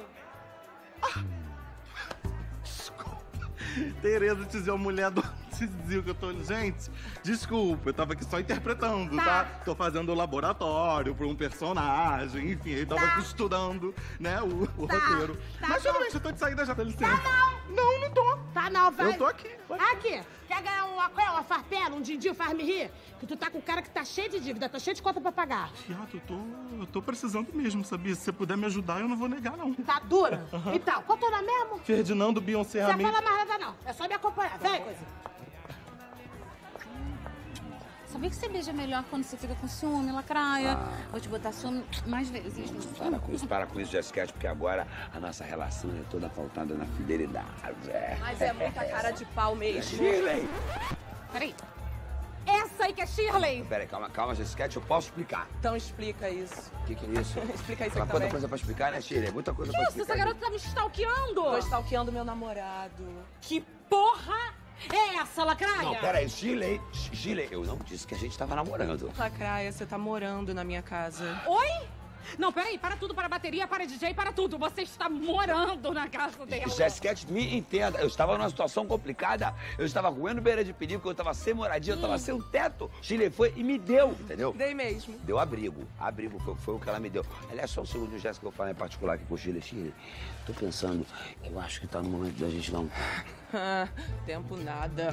Tereza Tizil, mulher do Tizil, que eu tô... Gente, desculpa, eu tava aqui só interpretando, tá? tá? Tô fazendo o laboratório pra um personagem, enfim, eu tava Tá. aqui estudando, né, o, o Tá, roteiro. tá Mas bom. tudo bem, já tô de saída já, dá licença. Tá não. Não, não tô. Tá não, vai. Eu tô aqui. Vai. Aqui, quer ganhar uma, qual é, uma farpela, um din-din, faz-me rir? Que tu tá com um cara que tá cheio de dívida, tá cheio de conta pra pagar. Fiato, eu tô, eu tô precisando mesmo, sabia? Se você puder me ajudar, eu não vou negar, não. Tá dura? Então, qual teu nome mesmo? Ferdinando Beyoncé Não Ramirez. fala mais nada não, é só me acompanhar. Vem, coisa. Sabia que você beija melhor quando você fica com ciúme, lacraia? Vou te botar ciúme mais vezes. Para com isso, para com isso, Jessica, porque agora a nossa relação é toda pautada na fidelidade. É. Mas é muita cara de pau mesmo. Shirley! Peraí. Essa aí que é Shirley. Peraí, calma, calma, Jessica, eu posso explicar. Então explica isso. O que, que é isso? Explica isso Ela aqui quanta também. coisa pra explicar, né, Shirley? Muita coisa pra Isso, explicar. essa garota tá me stalkeando. Tô stalkeando meu namorado. Que porra é essa, lacraia? Não, peraí, Shirley, Shirley, eu não disse que a gente tava namorando. Lacraia, você tá morando na minha casa. Oi? Não, peraí, para tudo, para a bateria, para D J, para tudo. Você está morando na casa dela. Jessica, me entenda, eu estava numa situação complicada, eu estava roendo beira de perigo, eu estava sem moradia, eu estava sem um teto. Shirley foi e me deu, entendeu? Dei mesmo. Deu abrigo, abrigo foi, foi o que ela me deu. Aliás, só um segundo, Jéssica, eu vou falar em particular aqui com o Shirley. Shirley, tô pensando, eu acho que tá no momento da gente dar um... Ah, tempo nada.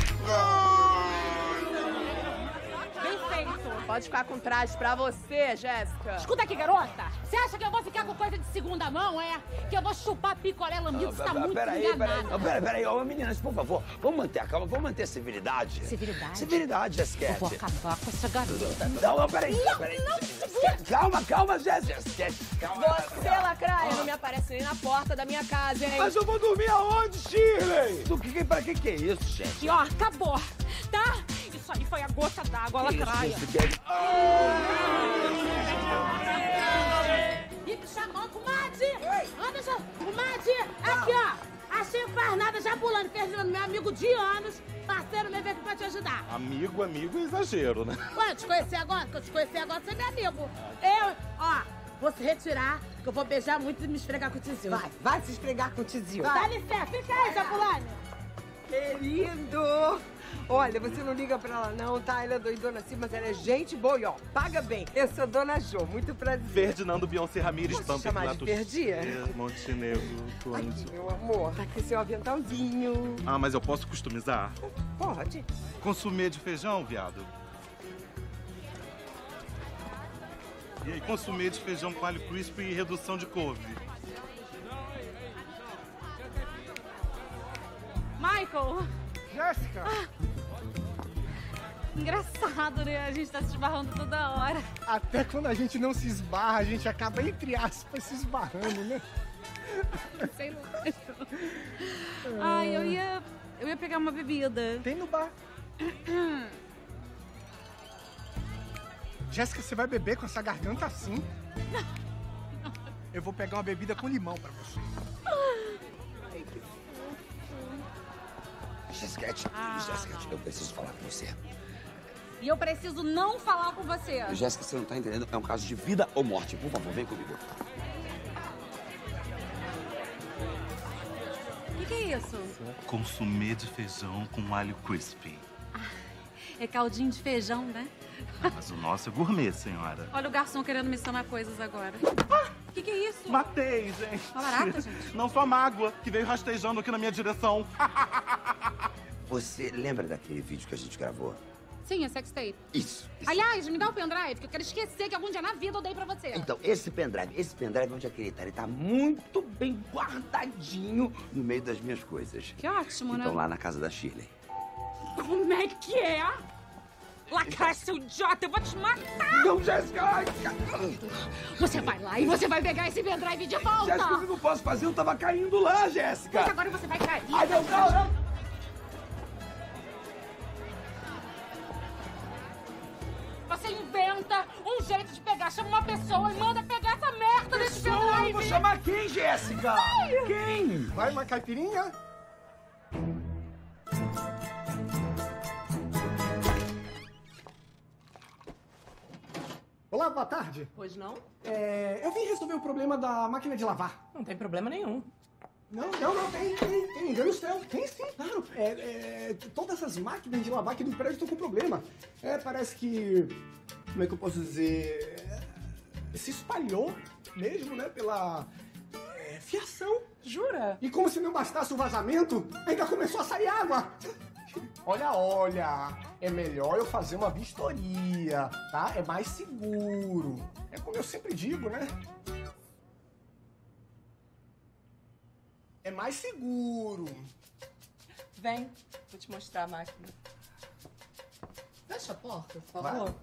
Bem feito. Pode ficar com traje pra você, Jéssica. Escuta aqui, garota. Você acha que eu vou ficar com coisa de segunda mão, é? Que eu vou chupar picolé lambido? Você tá muito Peraí, peraí, enganada. não, peraí, peraí, ô meninas, por favor, vamos manter a calma, vamos manter a civilidade. Civilidade? Civilidade, Jéssica. Eu vou acabar com essa garota. Não, não, peraí, Não, peraí. não, Calma, calma, Jéssica. Calma. Você, lacraia, não me aparece nem na porta da minha casa, hein? Mas eu vou dormir aonde, Shirley? Do que, pra que que é isso, gente? E ó, acabou, tá? Isso aí foi a gota d'água, lacraia. Ih, me chamou, comadre! Anda, já... Comadre, aqui, ó. Achei faz nada, já pulando, Ferdinando, meu amigo de anos. Parceiro, me veio aqui pra te ajudar. Amigo, amigo é exagero, né? Ué, eu te conheci agora? Que eu te conheci agora, você é meu amigo. Eu, ó, vou se retirar, que eu vou beijar muito e me esfregar com o Tizil. Vai, vai se esfregar com o Tizil. Dá licença, fica aí, Japulane. Querido! Olha, você não liga pra ela não, tá? Ela é doidona assim, mas ela é gente boa e ó, paga bem. Eu sou Dona Jo, muito prazer. Ferdinando Beyoncé Ramirez, Posso te chamar de Ferdi? Montenegro, Clândio. Aqui, meu amor, tá aqui seu aventalzinho. Ah, mas eu posso customizar? Pode. Consumê de feijão, viado? E aí, consumê de feijão com alho crisp e redução de couve. Michael. Jéssica. Ah, engraçado, né? A gente tá se esbarrando toda hora. Até quando a gente não se esbarra, a gente acaba, entre aspas, se esbarrando, né? Sei lá. Ai, eu ia... Eu ia pegar uma bebida. Tem no bar. Jéssica, você vai beber com essa garganta assim? Eu vou pegar uma bebida com limão pra você. Jéssica, Ah. Jéssica, eu preciso falar com você. E eu preciso não falar com você. Jéssica, você não tá entendendo, é um caso de vida ou morte. Por favor, vem comigo. O que, que é isso? Consumê de feijão com alho crispy. É caldinho de feijão, né? Mas o nosso é gourmet, senhora. Olha o garçom querendo me ensinar coisas agora. O que, que é isso? Matei, gente. Uma barata, gente? Não, só a mágoa que veio rastejando aqui na minha direção. Você lembra daquele vídeo que a gente gravou? Sim, é sextape. Isso. Aliás, me dá o pendrive, que eu quero esquecer que algum dia na vida eu dei pra você. Então, esse pendrive, esse pendrive, onde é que ele tá? Ele tá muito bem guardadinho no meio das minhas coisas. Que ótimo, né? Então, lá na casa da Shirley. Como é que é? Lacraia, seu idiota, eu vou te matar! Não, Jéssica! Você vai lá e você vai pegar esse pendrive de volta! Jéssica, eu não posso fazer, eu tava caindo lá, Jéssica! Mas agora você vai cair! Ai, não, não, não! Você inventa um jeito de pegar, chama uma pessoa e manda pegar essa merda desse Pessoa? pendrive! Vou chamar quem, Jéssica? Vai. Quem? Vai uma caipirinha? Olá, boa tarde. Pois não? É, eu vim resolver o problema da máquina de lavar. Não tem problema nenhum. Não, não, não, tem, tem, tem engano seu. Tem sim, claro. É, é, todas as máquinas de lavar aqui do prédio estão com problema. É, parece que... Como é que eu posso dizer? É, se espalhou mesmo, né, pela é, fiação. Jura? E como se não bastasse o vazamento, ainda começou a sair água. Olha, olha, é melhor eu fazer uma vistoria, tá? É mais seguro. É como eu sempre digo, né? É mais seguro. Vem, vou te mostrar a máquina. Fecha a porta, por favor.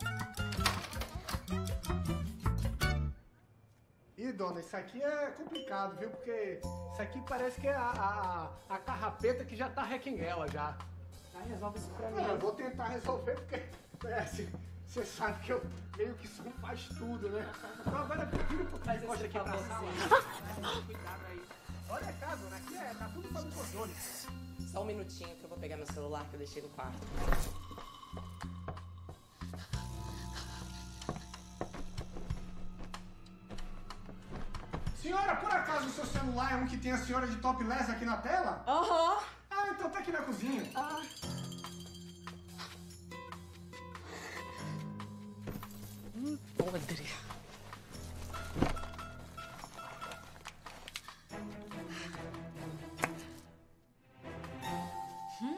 Ih, dona, isso aqui é complicado, viu? Porque isso aqui parece que é a, a, a carrapeta que já tá requenguela já. Vai, resolve isso pra mim. Não, eu vou tentar resolver porque você sabe que eu meio que só faz tudo, né? Então agora eu viro pro Faz costa esse aqui pra favor, sala. Cuidado aí. Olha cá, dona, aqui é, tá tudo sob controle. Só um minutinho que eu vou pegar meu celular que eu deixei no quarto. Senhora, por acaso o seu celular é um que tem a senhora de topless aqui na tela? Aham. Uhum. Ah, então tá aqui na cozinha. Ah. Hum, podre. Hum?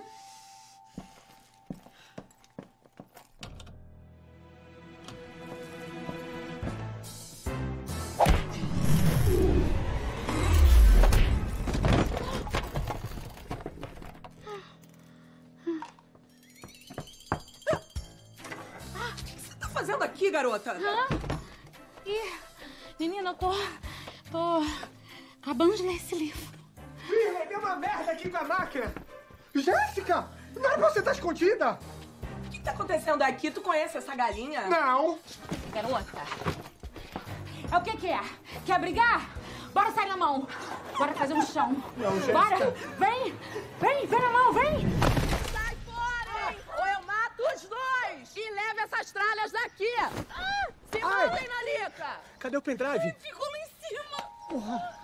Fazendo aqui, garota? Hã? Ih, menina, eu tô... tô... acabando de ler esse livro. Ih, deu uma merda aqui com a máquina. Jéssica, não era pra você estar escondida? O que tá acontecendo aqui? Tu conhece essa galinha? Não. Garota, é o que que é? Quer brigar? Bora sair na mão. Bora fazer um chão. Não, Jéssica. Bora, vem, vem, vem na mão, vem. Sai fora, hein? Ou eu mato os dois e levo essas tralhas daqui. Ah, se mandem, Nalica. Cadê o pendrive? Ficou lá em cima. Porra.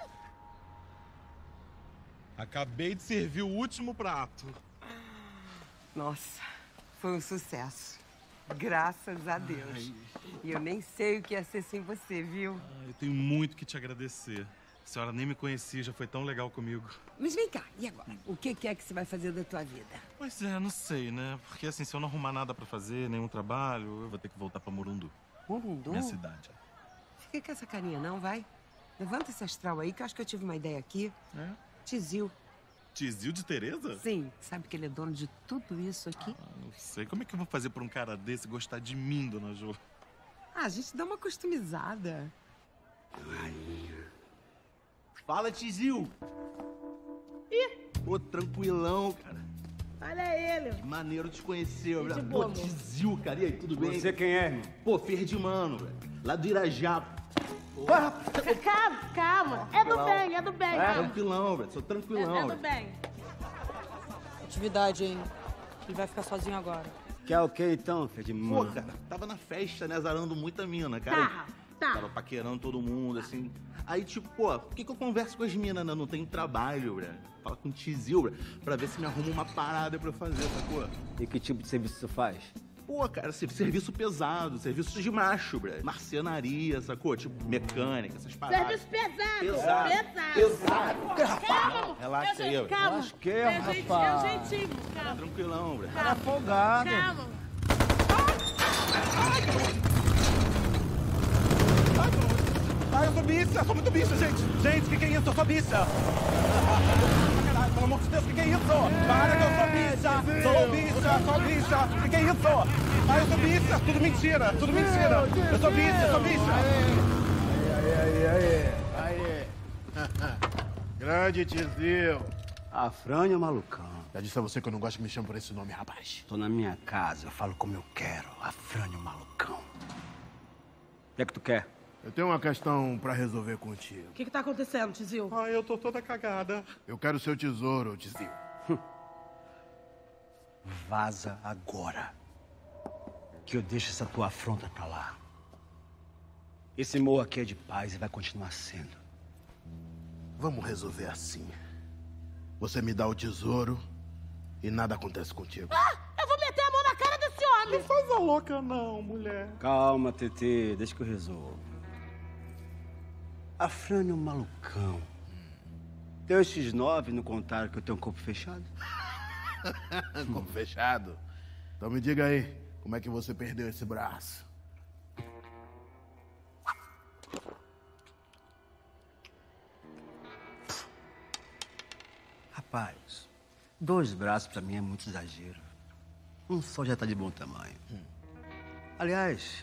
Acabei de servir o último prato. Nossa, foi um sucesso. Graças a Deus. Ai. E eu nem sei o que ia ser sem você, viu? Ah, eu tenho muito que te agradecer. A senhora nem me conhecia, já foi tão legal comigo. Mas vem cá, e agora? O que é que você vai fazer da tua vida? Pois é, não sei, né? Porque assim, se eu não arrumar nada pra fazer, nenhum trabalho, eu vou ter que voltar pra Morundu. Morundu? Minha cidade. Fica com essa carinha não, vai. Levanta esse astral aí, que eu acho que eu tive uma ideia aqui. É? Tizil. Tizil de Tereza? Sim. Sabe que ele é dono de tudo isso aqui? Ah, não sei. Como é que eu vou fazer pra um cara desse gostar de mim, dona Jo? Ah, a gente dá uma customizada. Fala, Tizil. Ih. Pô, tranquilão, cara. Olha ele. Que maneiro te conhecer, Gente velho. boa, Pô, Tizil, cara. E aí, tudo bem? Você quem é, irmão? Pô, Ferdimano, velho. Lá do Irajá. Calma, calma. É do bem, é do bem. É, tranquilão, velho. Sou tranquilão. É, é do bem. Atividade, hein? Ele vai ficar sozinho agora. Quer o que então, Ferdimano? Pô, cara, tava na festa, né? Zarando muita mina, cara. Tá, tá. Tava paquerando todo mundo, assim. Aí, tipo, pô, por que que eu converso com as minas, né? Não tem trabalho, velho. Fala com o Tizil, velho, pra ver se me arruma uma parada pra eu fazer, sacou? E que tipo de serviço você faz? Pô, cara, serviço pesado, serviço de macho, velho. Marcenaria, sacou? Tipo, mecânica, essas paradas. Serviço pesado. Pesado. Pesado. Pesado. Calma. Relaxa aí, velho. Calma. Lasquei, é o jeitinho, é o rapaz. jeitinho. Calma. Tranquilão, velho. Calma. folgado. Calma. Ai, eu sou bicha, sou muito bicha, gente. Gente, o que, que é isso? Eu sou bicha. Caralho, pelo amor de Deus, o que, que é isso? Para que eu sou bicha. Sou bicha, sou bicha. O que, que é isso? Ai, eu sou bicha. Tudo mentira, tudo mentira. Eu sou bicha, eu sou bicha. Aí, aí, aí, aí. Grande Tizil. Afrânio Malucão. Já disse a você que eu não gosto que me chame por esse nome, rapaz. Tô na minha casa, eu falo como eu quero. Afrânio Malucão. O que é que tu quer? Eu tenho uma questão pra resolver contigo. O que que tá acontecendo, Tizil? Ai, eu tô toda cagada. Eu quero o seu tesouro, Tizil. Vaza agora. Que eu deixo essa tua afronta pra lá. Esse morro aqui é de paz e vai continuar sendo. Vamos resolver assim. Você me dá o tesouro e nada acontece contigo. Ah, eu vou meter a mão na cara desse homem. Não faz a louca não, mulher. Calma, Tetê, deixa que eu resolvo. Afrânio malucão. Deu esses nove e não contaram que eu tenho um corpo fechado? Corpo fechado? Então me diga aí, como é que você perdeu esse braço? Rapaz, dois braços pra mim é muito exagero. Um só já tá de bom tamanho. Hum. Aliás,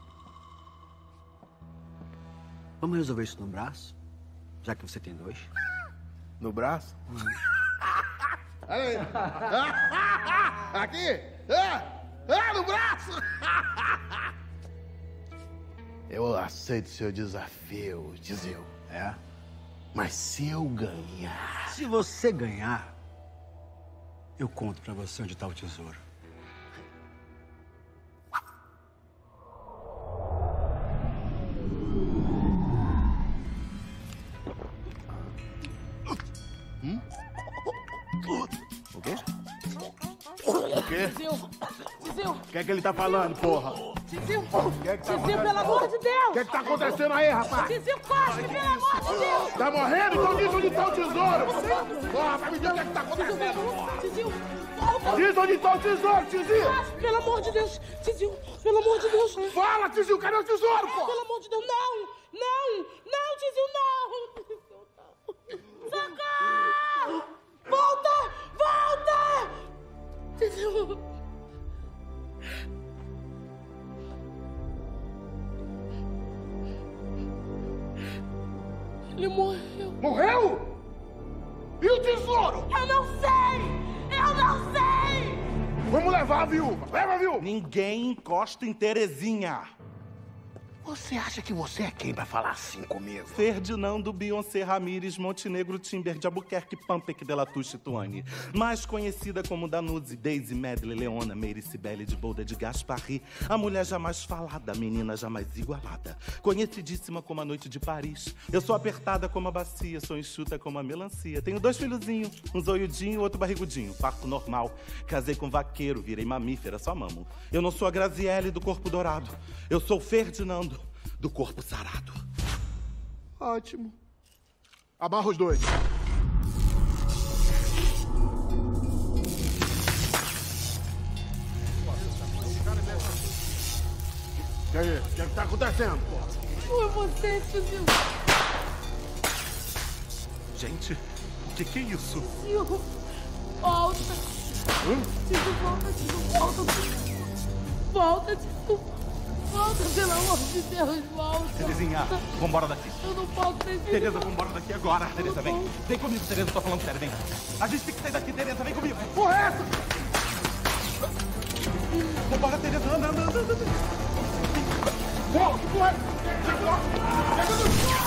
vamos resolver isso no braço? Já que você tem dois. No braço? Uhum. Olha aí. Aqui? Ah, ah, no braço! Eu aceito seu desafio, Tizil. É? Mas se eu ganhar... Se você ganhar, eu conto pra você onde tá o tesouro. Hum? O quê? O quê? Tizil, Tizil. O que é que ele tá falando, porra? Tizil, O que é que tá Tizil, pelo amor de Deus. O que é que tá acontecendo aí, rapaz? Tizil, cospe, pelo amor de Deus. Tá morrendo? Então diz onde tá o tesouro. Porra, vai me dizer o que é que tá acontecendo. Tizil, volta. Diz onde tá o tesouro, Tizil. Cospe, pelo amor de Deus. Tizil, pelo amor de Deus. Fala, Tizil, cadê o tesouro, porra? Pelo amor de Deus, não, não, não, Tizil, não. Socorro! Volta, volta. Tizil. Ele morreu. Morreu? E o tesouro? Eu não sei! Eu não sei! Vamos levar a viúva. Leva a viúva. Ninguém encosta em Terezinha. Você acha que você é quem pra falar assim comigo? Ferdinando Beyoncé Ramírez Montenegro Timber de Albuquerque Pampec de la Touche Tuane. Mais conhecida como Danuzi, Daisy Medley, Leona, Meire Cibele de Bolda de Gasparri. A mulher jamais falada, a menina jamais igualada. Conhecidíssima como a noite de Paris. Eu sou apertada como a bacia, sou enxuta como a melancia. Tenho dois filhozinhos, um zoiudinho e outro barrigudinho. Parto normal. Casei com vaqueiro, virei mamífera, só mamo. Eu não sou a Graziele do corpo dourado. Eu sou Ferdinando do corpo sarado. Ótimo. Amarra os dois. E aí, o que é que tá acontecendo, pô? Foi você, Tizil. Gente, o que que é isso? Tizil, volta. Hum? Tizil, volta, Tizil, volta. Volta, Tizil. Volta, pelo amor de Deus, volta. Terezinha, vambora daqui. Eu não posso ter filho. Tereza, vambora daqui agora. Tereza, vem. Vem comigo, Tereza, tô falando sério, vem. A gente tem que sair daqui, Tereza, vem comigo. Porra, é essa? Vambora, Tereza, anda, anda, anda, anda. Porra, que porra é essa?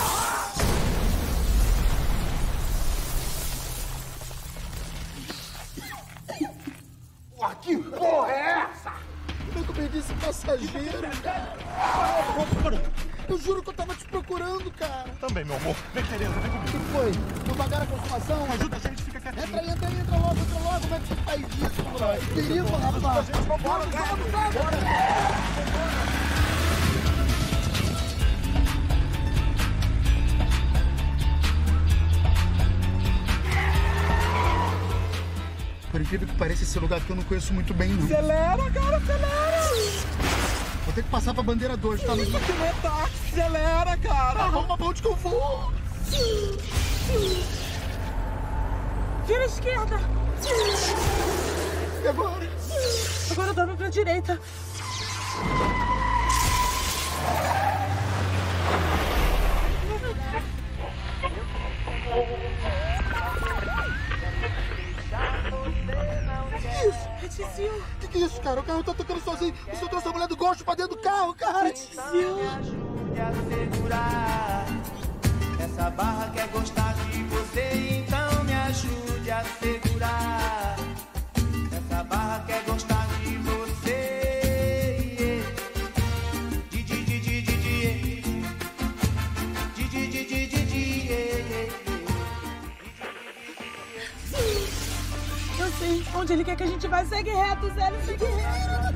Porra, que porra é essa? Como é que eu perdi esse passageiro, cara? Eu juro que eu tava te procurando, cara. Também, meu amor. Vem, Tereza, vem comigo. O que foi? Não pagaram a consumação? Ajuda a gente, fica quietinho. Entra aí, entra aí, entra logo, entra logo. Como é que você faz isso, moleque? Perigo, rapaz. Gente, vambora, cara. Por incrível que pareça, esse lugar aqui eu não conheço muito bem, não. Acelera, cara, acelera! Vou ter que passar pra bandeira dois, tá? Isso aqui não é táxi, acelera, cara! Ah, vamos pra onde que eu vou? Vira à esquerda! E agora? Agora dobra pra direita. É Tizil. O que, que é isso, cara? O carro tá tocando sozinho. O senhor trouxe a mulher do gosto pra dentro do carro, cara. É Tizil. Me ajude a segurar. Essa barra quer gostar de você, então me ajude a segurar. Essa barra quer gostar de você. Di, di, di, di, di, di. onde ele quer que a gente vá. Segue reto, Zélio, segue reto.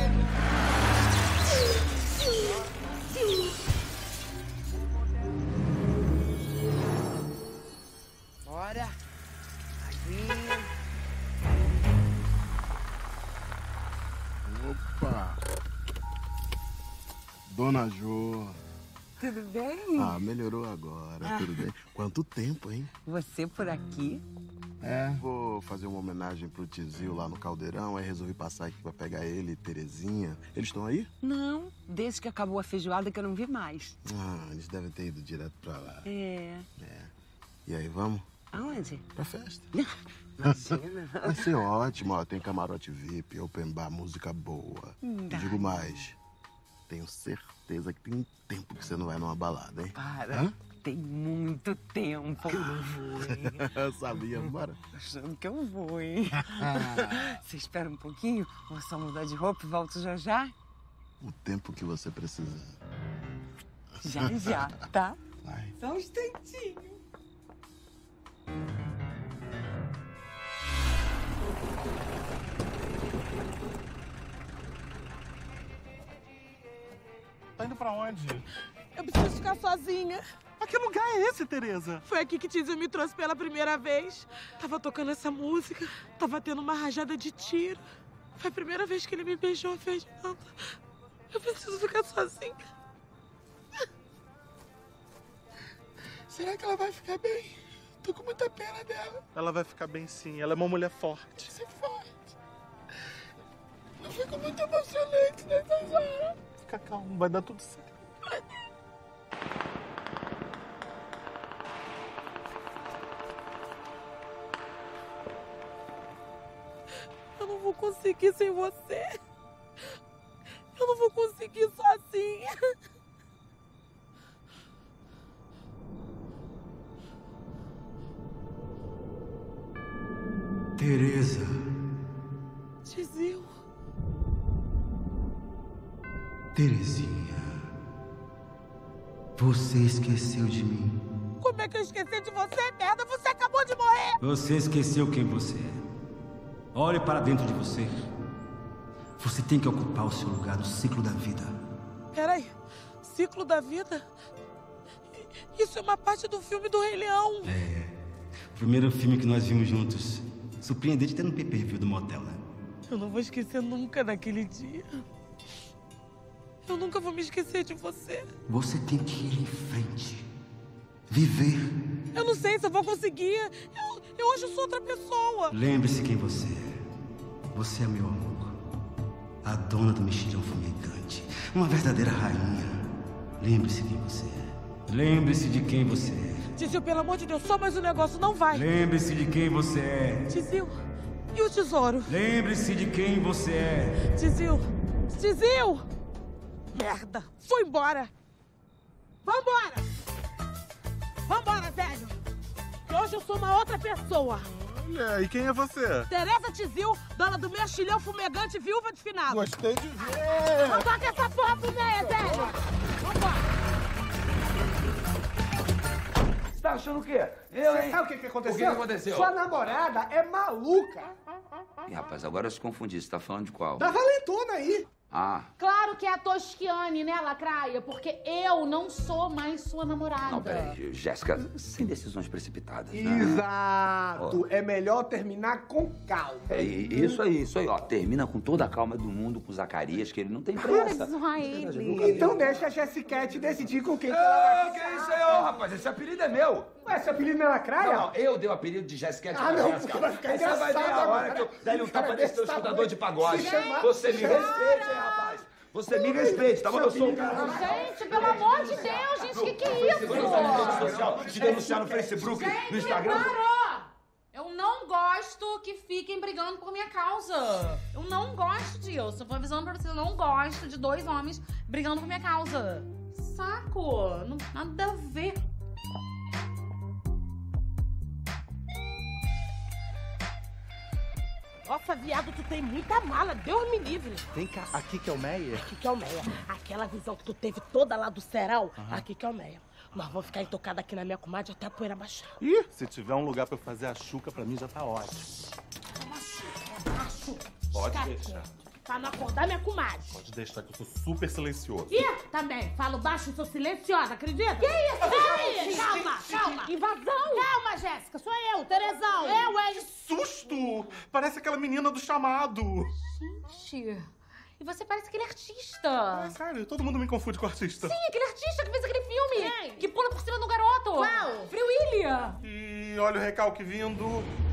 Bora. Aqui. Opa! Dona Jô. Tudo bem? Ah, melhorou agora, Ah. tudo bem. Quanto tempo, hein? Você por aqui? É. Vou fazer uma homenagem pro Tizio lá no Caldeirão, aí resolvi passar aqui pra pegar ele e Terezinha. Eles estão aí? Não, desde que acabou a feijoada que eu não vi mais. Ah, eles devem ter ido direto pra lá. É. E aí, vamos? Aonde? Pra festa. Imagina. Vai ser ótimo, ó. Tem camarote V I P, open bar, música boa. Hum, E digo mais, tenho certeza que tem um tempo que você não vai numa balada, hein? Para. Hã? Tem muito tempo que eu não vou, hein? Eu sabia, bora. Achando que eu vou, hein? Você espera um pouquinho? Vou só mudar de roupa e volto já já? O tempo que você precisa. Já, já, tá? Vai. Só um instantinho. Tá indo pra onde? Eu preciso ficar sozinha. Mas que lugar é esse, Tereza? Foi aqui que Tizio me trouxe pela primeira vez. Tava tocando essa música, tava tendo uma rajada de tiro. Foi a primeira vez que ele me beijou, Fernanda. Eu preciso ficar sozinha. Será que ela vai ficar bem? Tô com muita pena dela. Ela vai ficar bem sim, ela é uma mulher forte. Você é forte. Eu fico muito emocionante nessas horas. Fica calmo, vai dar tudo certo. Eu não vou conseguir sem você. Eu não vou conseguir sozinha. Tereza. Tizio. Terezinha. Você esqueceu de mim. Como é que eu esqueci de você, merda? Você acabou de morrer. Você esqueceu quem você é. Olhe para dentro de você. Você tem que ocupar o seu lugar no ciclo da vida. Peraí, ciclo da vida? Isso é uma parte do filme do Rei Leão. É. O primeiro filme que nós vimos juntos. Surpreendente até no pay-per-view do motel, né? Eu não vou esquecer nunca daquele dia. Eu nunca vou me esquecer de você. Você tem que ir em frente. Viver. Eu não sei se eu vou conseguir. Eu, eu hoje sou outra pessoa. Lembre-se quem você é. Você é meu amor. A dona do mexilhão fumegante. Uma verdadeira rainha. Lembre-se quem você é. Lembre-se de quem você é. Tizio, pelo amor de Deus, só mais um negócio, não vai. Lembre-se de quem você é. Tizio, e o tesouro? Lembre-se de quem você é. Tizio, Tizio! Merda, foi embora. Vambora! Vambora, velho. Que hoje eu sou uma outra pessoa. Olha, e quem é você? Tereza Tizio, dona do mexilhão fumegante, viúva de finado. Gostei de ver. Não toca essa porra pro meio, velho. Vambora. Você tá achando o quê? Eu, Você hein? sabe o que, que aconteceu? O que que aconteceu? Sua namorada é maluca. Ih, rapaz, agora eu se confundi. Você tá falando de qual? Da valentona aí. Ah, Claro que é a Tosquiane, né, Lacraia? Porque eu não sou mais sua namorada. não, peraí. Jéssica, sem decisões precipitadas, né? Exato. É melhor terminar com calma. É i- isso aí, isso aí, ó. Termina com toda a calma do mundo com o Zacarias, que ele não tem Para pressa. de zoar ele. Então deixa a Jessiquete decidir com quem que ela vai Ah, que isso aí, ó, rapaz? Esse apelido é meu. Ué, esse apelido não é Lacraia? Não, não, eu dei o apelido de Jéssica Ah, pra não, Jéssica. vai ficar Aí você vai ver engraçado a hora agora. que eu dei um Cara, tapa nesse teu desse escutador tamanho. de pagode. Se chama- Você me se chama- respeite, hein, rapaz? Você me respeite, tá bom? Eu sou um cara... Gente, pelo amor de Deus, gente, que que é isso? Te denunciar no Facebook, no Gente, Instagram. parou! Eu não gosto que fiquem brigando por minha causa. Eu não gosto disso. Eu tô avisando pra você, eu não gosto de dois homens brigando por minha causa. Saco! Não, nada a ver. Nossa, viado, tu tem muita mala. Deus me livre. Vem cá, aqui que é o Meyer? Aqui que é o Meia. Aquela visão que tu teve toda lá do Serão, aqui que é o Meia. Nós vamos ficar intocados aqui na minha comadre até a poeira baixar. Ih, se tiver um lugar pra eu fazer a chuca, pra mim já tá ótimo. baixo. Pode Fica deixar. quieto, pra não acordar minha comadre. Pode deixar que eu sou super silencioso. Ih, também. Falo baixo e sou silenciosa, acredita? Que isso? Peraí, calma, calma. Invasão. Calma, Jéssica. Sou eu, Terezão. Eu, hein? Susto! Parece aquela menina do chamado. Gente, e você parece aquele artista. É sério, todo mundo me confunde com artista. Sim, aquele artista que fez aquele filme. Quem? Que pula por cima do garoto. Qual? Free Willy. E olha o recalque vindo.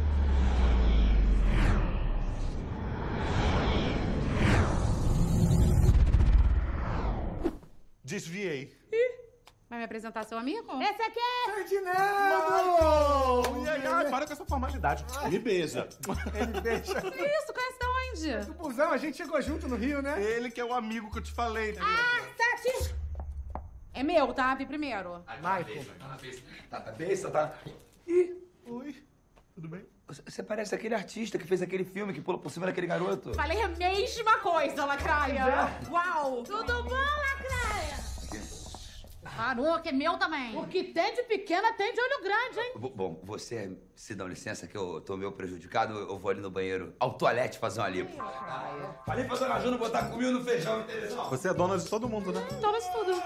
Desviei. Vai me apresentar seu amigo? Esse aqui é... Ferdinando! E aí, ai, para com essa formalidade. Me beija. Ele deixa. Que isso? Conhece da onde? Do busão, a gente chegou junto no Rio, né? Ele que é o amigo que eu te falei, né? Ah, Sete. É meu, tá? Vi primeiro. Michael. Tá, tá besta, tá? Oi, tudo bem? Você parece aquele artista que fez aquele filme que pula por cima daquele garoto. Falei a mesma coisa, Lacraia. Uau. Tudo bom, Lacraia? Parou, que é meu também. O que tem de pequena tem de olho grande, hein? B- Bom, você, se dão licença que eu tô meio prejudicado, eu vou ali no banheiro, ao toalete, fazer uma lipo. Falei pra dona Juna botar comigo no feijão, entendeu? Você é dona de todo mundo, né? Dona de tudo.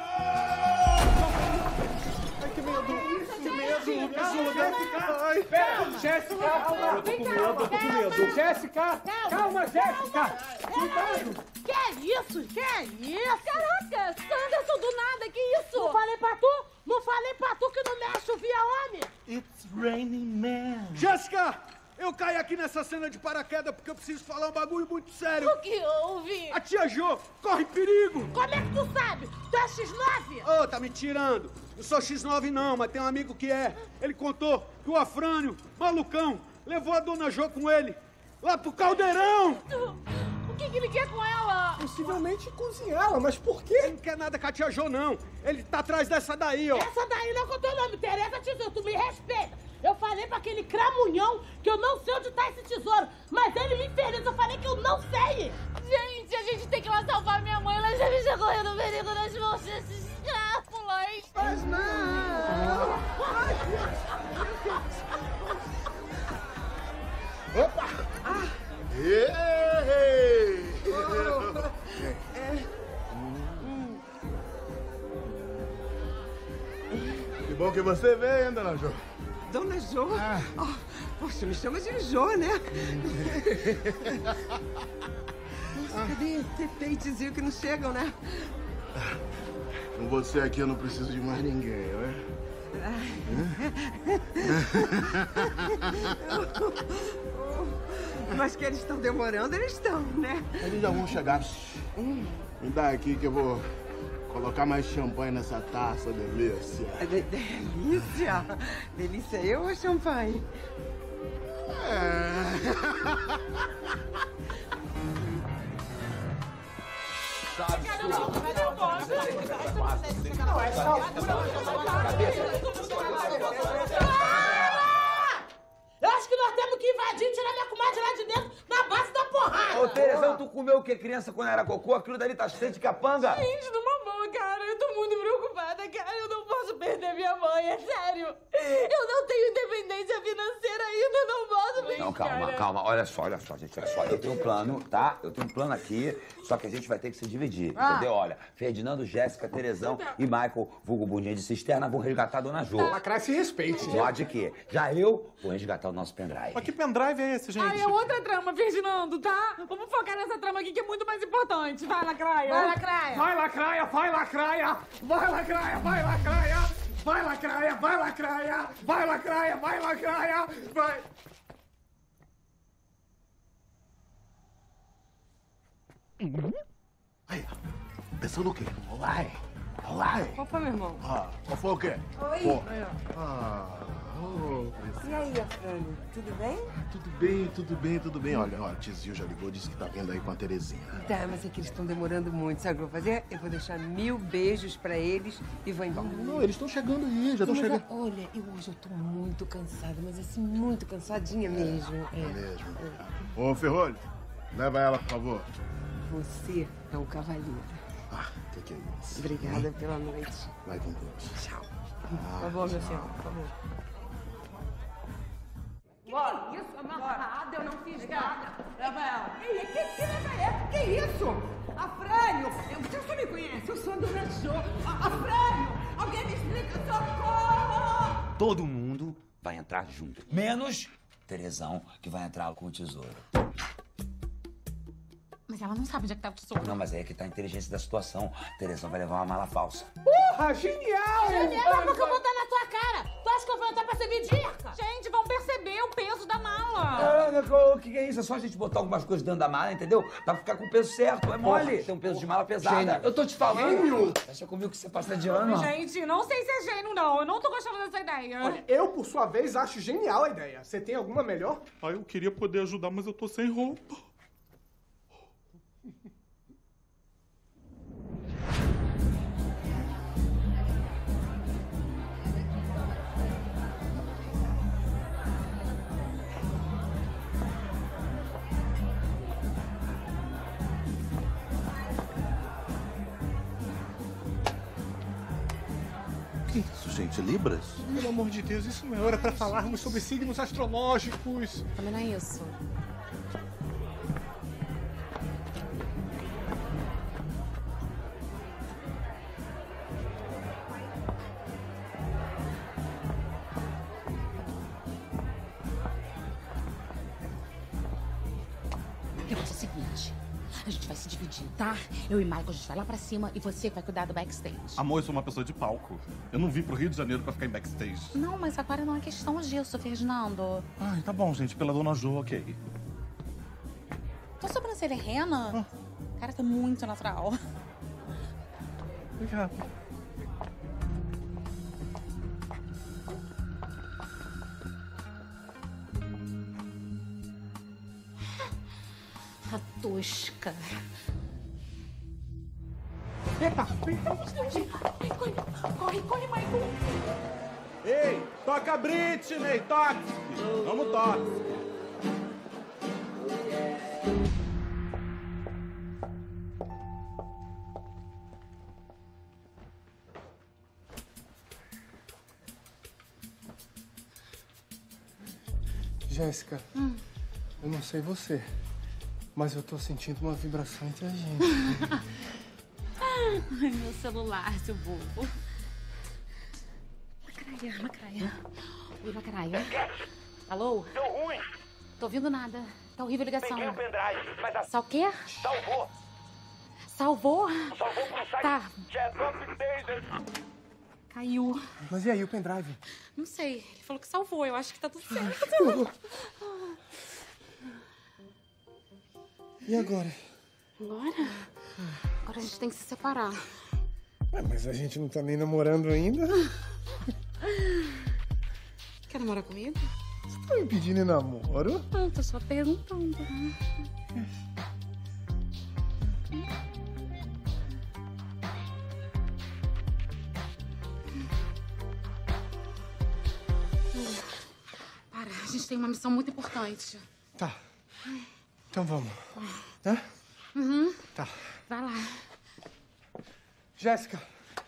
Ai, que medo! Que medo! Me ajuda! Ai! Pera, Jéssica! Calma! Eu tô com medo, eu tô com medo. Jéssica! Calma, Jéssica! Cuidado! Que é isso? Que é isso? Caraca, Sanderson do nada, que isso? Não falei pra tu? Não falei pra tu que não mexe o via homem? It's raining man. Jéssica! Eu caí aqui nessa cena de paraquedas porque eu preciso falar um bagulho muito sério. O que houve? A tia Jo corre perigo! Como é que tu sabe? Tu é xis nove? Ô, tá me tirando. Não sou xis nove não, mas tem um amigo que é. Ele contou que o Afrânio, malucão, levou a dona Jo com ele lá pro caldeirão. O que, que ele quer com ela? Possivelmente cozinhá-la, mas por quê? Ele não quer nada com a tia Jo, não. Ele tá atrás dessa daí, ó. Essa daí não é com o teu nome, Tereza Tesouro, tu me respeita. Eu falei pra aquele cramunhão que eu não sei onde tá esse tesouro, mas ele me infeliz, eu falei que eu não sei. Gente, a gente tem que ir lá salvar minha mãe, ela já me está correndo perigo nas mãos desses crápulas. Mas não! Opa! Ei! Que bom que você veio, hein, dona Jo? Dona Jo? Ah. Oh, poxa, me chama de Jo, né? Nossa, cadê Tete e Tizinho que não chegam, né? Com você aqui eu não preciso de mais ninguém, né? Mas que eles estão demorando, eles estão, né? Eles já vão chegar. Hum. Me dá aqui que eu vou colocar mais champanhe nessa taça, delícia. De- delícia! Delícia eu ou champanhe? Eu acho que nós temos que invadir e tirar minha comadre lá de dentro na base da porrada. Ô, Terezão, tu comeu o que criança quando era cocô? Aquilo dali tá cheio de capanga. Gente, numa boa, cara, eu tô muito preocupada, cara. Eu não posso perder minha mãe, é sério. Eu não tenho independência financeira ainda, eu não posso perder. Não, calma, calma. Olha só, olha só, gente, olha só. Eu tenho um plano, tá? Eu tenho um plano aqui, só que a gente vai ter que se dividir, Ah. entendeu? Olha, Ferdinando, Jéssica, Terezão e Michael, vulgo bundinha de cisterna, vão resgatar a Dona Jo. Lacrar se respeite. Pode que. Já eu vou resgatar o nosso pendrive. Mas que pendrive é esse, gente? Ai, é outra trama, Ferdinando, tá? Vamos focar nessa trama aqui que é muito mais importante. Vai, Lacraia. Vai, Lacraia. Vai, Lacraia, vai, Lacraia! Vai, Lacraia, vai, Lacraia! Vai, Lacraia, vai, Lacraia! Vai, Lacraia, vai, Lacraia! Vai! Aí, pensando o quê? Vai! Vai! Qual foi, meu irmão? Ah, qual foi o quê? Oi. Pô. Ah, oh, E aí, Afrânio, tudo bem? tudo bem, tudo bem, tudo bem. Olha, olha, o tiozinho já ligou, disse que tá vindo aí com a Terezinha. Tá, mas é que eles estão demorando muito. Sabe o que eu vou fazer? Eu vou deixar mil beijos pra eles e vou embora. Não, eles estão chegando aí, já estão Mas, chegando. Olha, eu hoje eu tô muito cansada, mas assim, muito cansadinha mesmo. É mesmo. Ô, Ferrolho, leva ela, por favor. Você é um cavalheiro. Ah, o que, que é isso? Obrigada pela noite. Vai com Deus. Tchau. Por favor, meu senhor, por favor. Que isso? Amarrada, eu não fiz nada. Leva ela. Que, que, que leva ela? Que isso? Afrânio, eu- você só me conhece, eu sou a Dona Jo. A- Afrânio, alguém me explica, socorro! Todo mundo vai entrar junto. Menos Terezão, que vai entrar com o tesouro. Mas ela não sabe onde é que tá o tesouro. Não, mas aí é que tá a inteligência da situação. Terezão vai levar uma mala falsa. Porra, genial! Genial, porque eu vou dar na tua cara. Tu acha que eu vou entrar pra ser vidica? Gente, vão perceber o peso da mala. Ah, o que, que é isso? É só a gente botar algumas coisas dentro da mala, entendeu? Pra ficar com o peso certo. É mole. Tem um peso de mala pesada. Gênio. Eu tô te falando. Gênio. Deixa comigo que você passa de ano. Gente, não sei se é gênio, não. Eu não tô gostando dessa ideia. Olha, eu, por sua vez, acho genial a ideia. Você tem alguma melhor? Ah, eu queria poder ajudar, mas eu tô sem roupa. Que isso, gente? Libras? Pelo amor de Deus, isso não é hora pra falarmos sobre signos astrológicos. Também não é isso. O negócio é o seguinte. A gente vai se dividir, tá? Eu e Michael, a gente vai lá pra cima e você vai cuidar do backstage. Amor, eu sou uma pessoa de palco. Eu não vim pro Rio de Janeiro pra ficar em backstage. Não, mas agora não é questão disso, Ferdinando. Ai, tá bom, gente. Pela Dona Jo, ok. Tua sobrancelha é rena? Cara, tá muito natural. Obrigado. A tosca. Eita! Corre, corre, corre, Michael. Ei, toca Britney, toque! Vamos, toque! Jéssica, eu não sei você, mas eu tô sentindo uma vibração entre a gente. Ai, meu celular, seu bobo. Macaraia, Macaraia. Oi, Macaraia. Alô? Deu ruim. Tô ouvindo nada. Tá horrível a ligação. Peguei o pendrive, mas a... Só o quê? Salvou. Salvou? Salvou pro site. Tá. Jet Updated. Caiu. Mas e aí, o pendrive? Não sei. Ele falou que salvou. Eu acho que tá tudo certo. E agora? Agora? Agora a gente tem que se separar. É, mas a gente não tá nem namorando ainda. Quer namorar comigo? Você tá me pedindo em namoro? Não, tô só perguntando. Para, a gente tem uma missão muito importante. Tá. Então vamos. Tá? Uhum. Tá. Vai lá. Jéssica.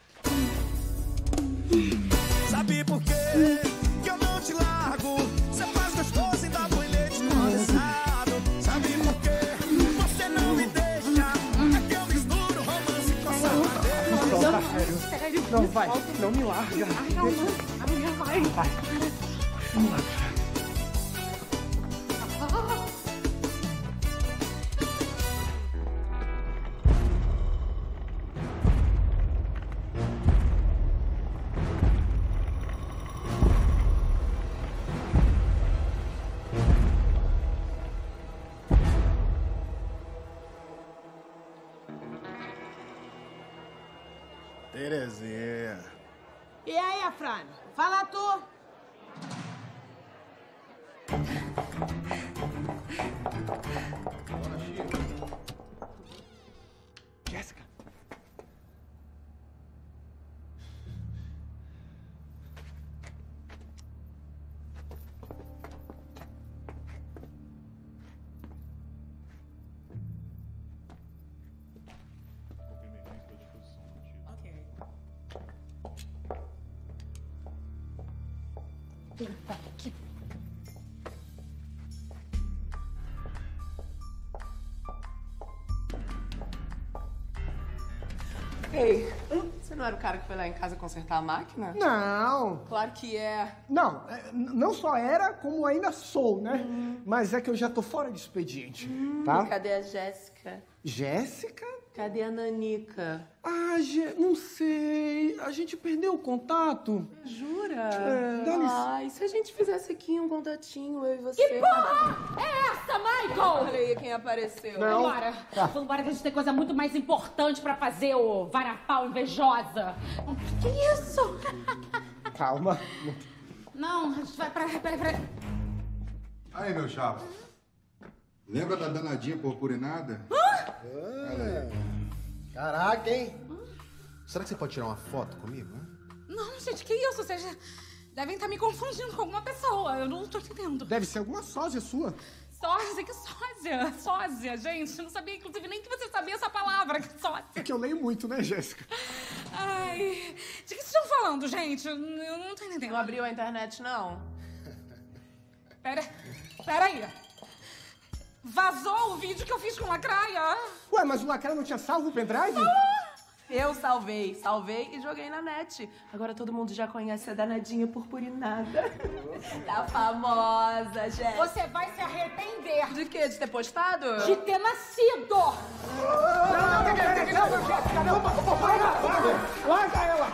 Sabe por quê que eu não te largo? Você faz gostoso e dá banho leite condensado. Sabe por quê você não me deixa? É que eu misturo romance com safadeza. Não, tá sério. Sério? Não, vai. Não me larga. Ai, não, não. Amanhã vai. Vai. Vamos lá. Terezinha. E aí, Afrânio? Fala tu. Jéssica. Ei, você não era o cara que foi lá em casa consertar a máquina? Não. Claro que é. Não, é, não só era, como ainda sou, né? Hum. Mas é que eu já tô fora de expediente, Hum, tá? Cadê a Jéssica? Jéssica? Cadê a Nanica? Ah, Gé, não sei. A gente perdeu o contato. Jura? É, dá licença. Ai, se a gente fizesse aqui um contatinho, eu e você... Que porra é essa, Michael? Olha aí quem apareceu. Vambora. Tá. Vambora que a gente tem coisa muito mais importante pra fazer, ô varapau invejosa. Que isso? Calma. Não, a gente vai pra... Peraí, peraí. Aí, meu chapa. Lembra da danadinha purpurinada? Hã? Caraca, hein? Será que você pode tirar uma foto comigo? Hein? Não, gente, que isso? Vocês devem estar me confundindo com alguma pessoa. Eu não tô entendendo. Deve ser alguma sósia sua. Sósia? Que sósia? Sósia, gente. Eu não sabia, inclusive, nem que você sabia essa palavra, que sósia. É que eu leio muito, né, Jéssica? Ai, de que vocês estão falando, gente? Eu não tô entendendo. Não abriu a internet, não? Pera, pera aí. Vazou o vídeo que eu fiz com lacraia? Ué, mas o lacraia não tinha salvo o pendrive? Eu salvei, salvei e joguei na net. Agora todo mundo já conhece a danadinha purpurinada. Tá famosa, gente. Você vai se arrepender. De quê? De ter postado? De ter nascido. Não, não, não, não, Jéssica, não. Larga ela.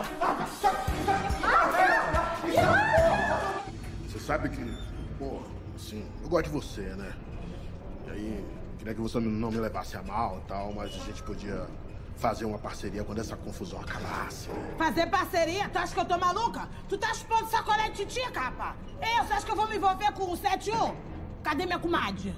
Você sabe que, pô, assim, eu gosto de você, né? E aí, queria que você não me levasse a mal e tal, mas a gente podia fazer uma parceria quando essa confusão acabasse. Fazer parceria? Tu acha que eu tô maluca? Tu tá expondo sacolé de titica, rapaz? Eu, você acha que eu vou me envolver com o sete um? Cadê minha comadre?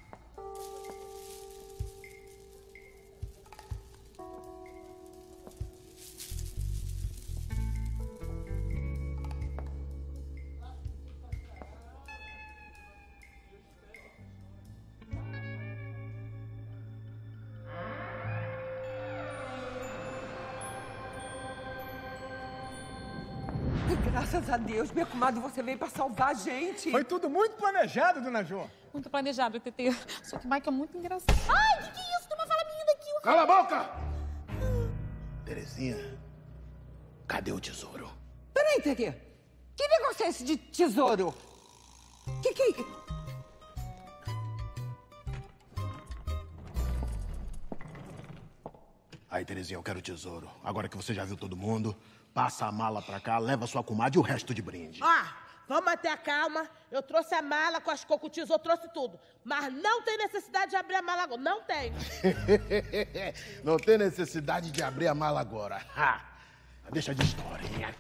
Graças a Deus, minha comadre, você veio pra salvar a gente. Foi tudo muito planejado, dona Jo. Muito planejado, T T. Só que o Mike é muito engraçado. Ai, que que é isso? Tem uma fala minha daqui. Cala a boca! Terezinha, cadê o tesouro? Peraí, T T. Que negócio é esse de tesouro? Que que... Aí, Terezinha, eu quero o tesouro. Agora que você já viu todo mundo, passa a mala pra cá, leva sua comadre e o resto de brinde. Ó, vamos manter a calma. Eu trouxe a mala com as cocutis, eu trouxe tudo. Mas não tem necessidade de abrir a mala agora. Não tem. Não tem necessidade de abrir a mala agora. Ha! Deixa de historinha.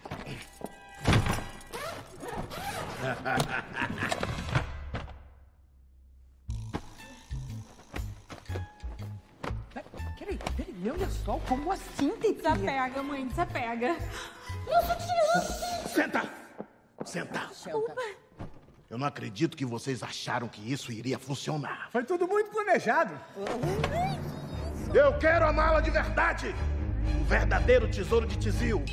Peraí, peraí, olha só, como assim, Titi? Desapega, mãe, desapega. Senta! Senta! Eu não acredito que vocês acharam que isso iria funcionar. Foi tudo muito planejado. Eu quero a mala de verdade! O verdadeiro tesouro de Tizil.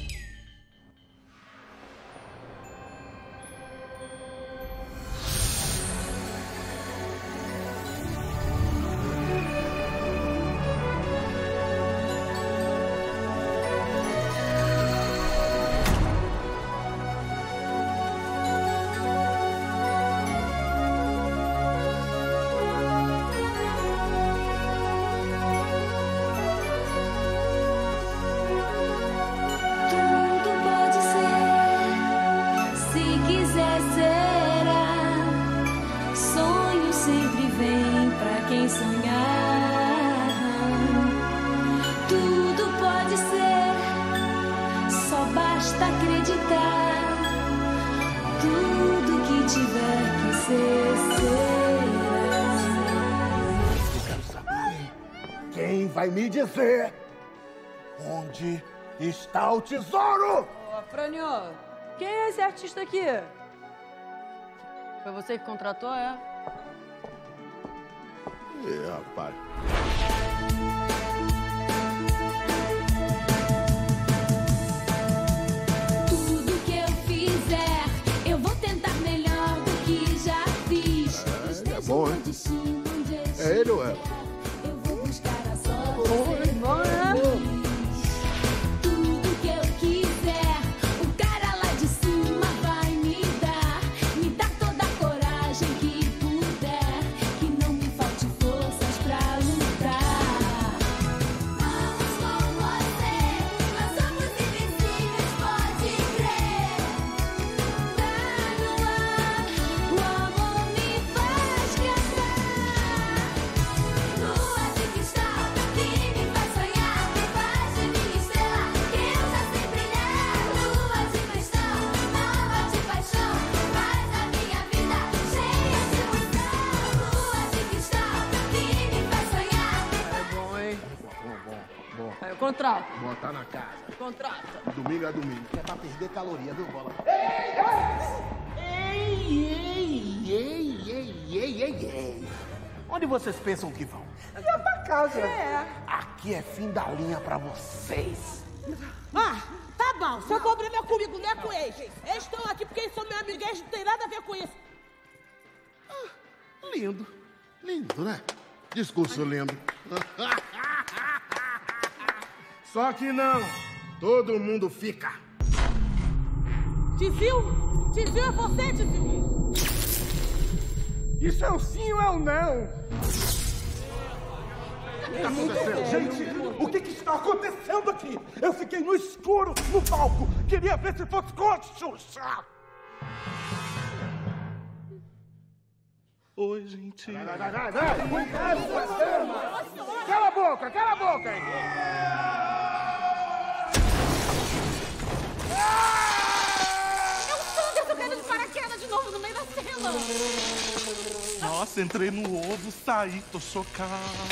Vai me dizer onde está o tesouro? Ô, Frânio, quem é esse artista aqui? Foi você que contratou, é? É, rapaz. Tudo que eu fizer, eu vou tentar melhor do que já fiz. É, é bom, hein? É ele ou ela? Eu vou buscar a sorte. Oi, bom, né? Bom, Eu contrato. botar na casa. Contrata. Domingo é domingo. Que é pra perder caloria, viu, Bola? Ei, ei, ei, ei, ei, ei, ei. Onde vocês pensam que vão? Já pra casa. É. Aqui é fim da linha pra vocês. Ah, tá bom. Seu problema é comigo, não é com eles. Eles estão aqui porque eles são meus amigos, eles não tem nada a ver com isso. Lindo. Lindo, né? Discurso lindo. Só que não. Todo mundo fica. Tizil? Tizil é você, Tizil? Isso é o sim ou é o não? O que está acontecendo? Gente, o que, que está acontecendo aqui? Eu fiquei no escuro, no palco. Queria ver se fosse com a Xuxa. Oi, gente. Vai, vai, vai, vai. Cala a boca, cala a boca. Eu tô descendo de paraquedas de novo no meio da cena. Nossa, entrei no ovo, saí, tô chocada.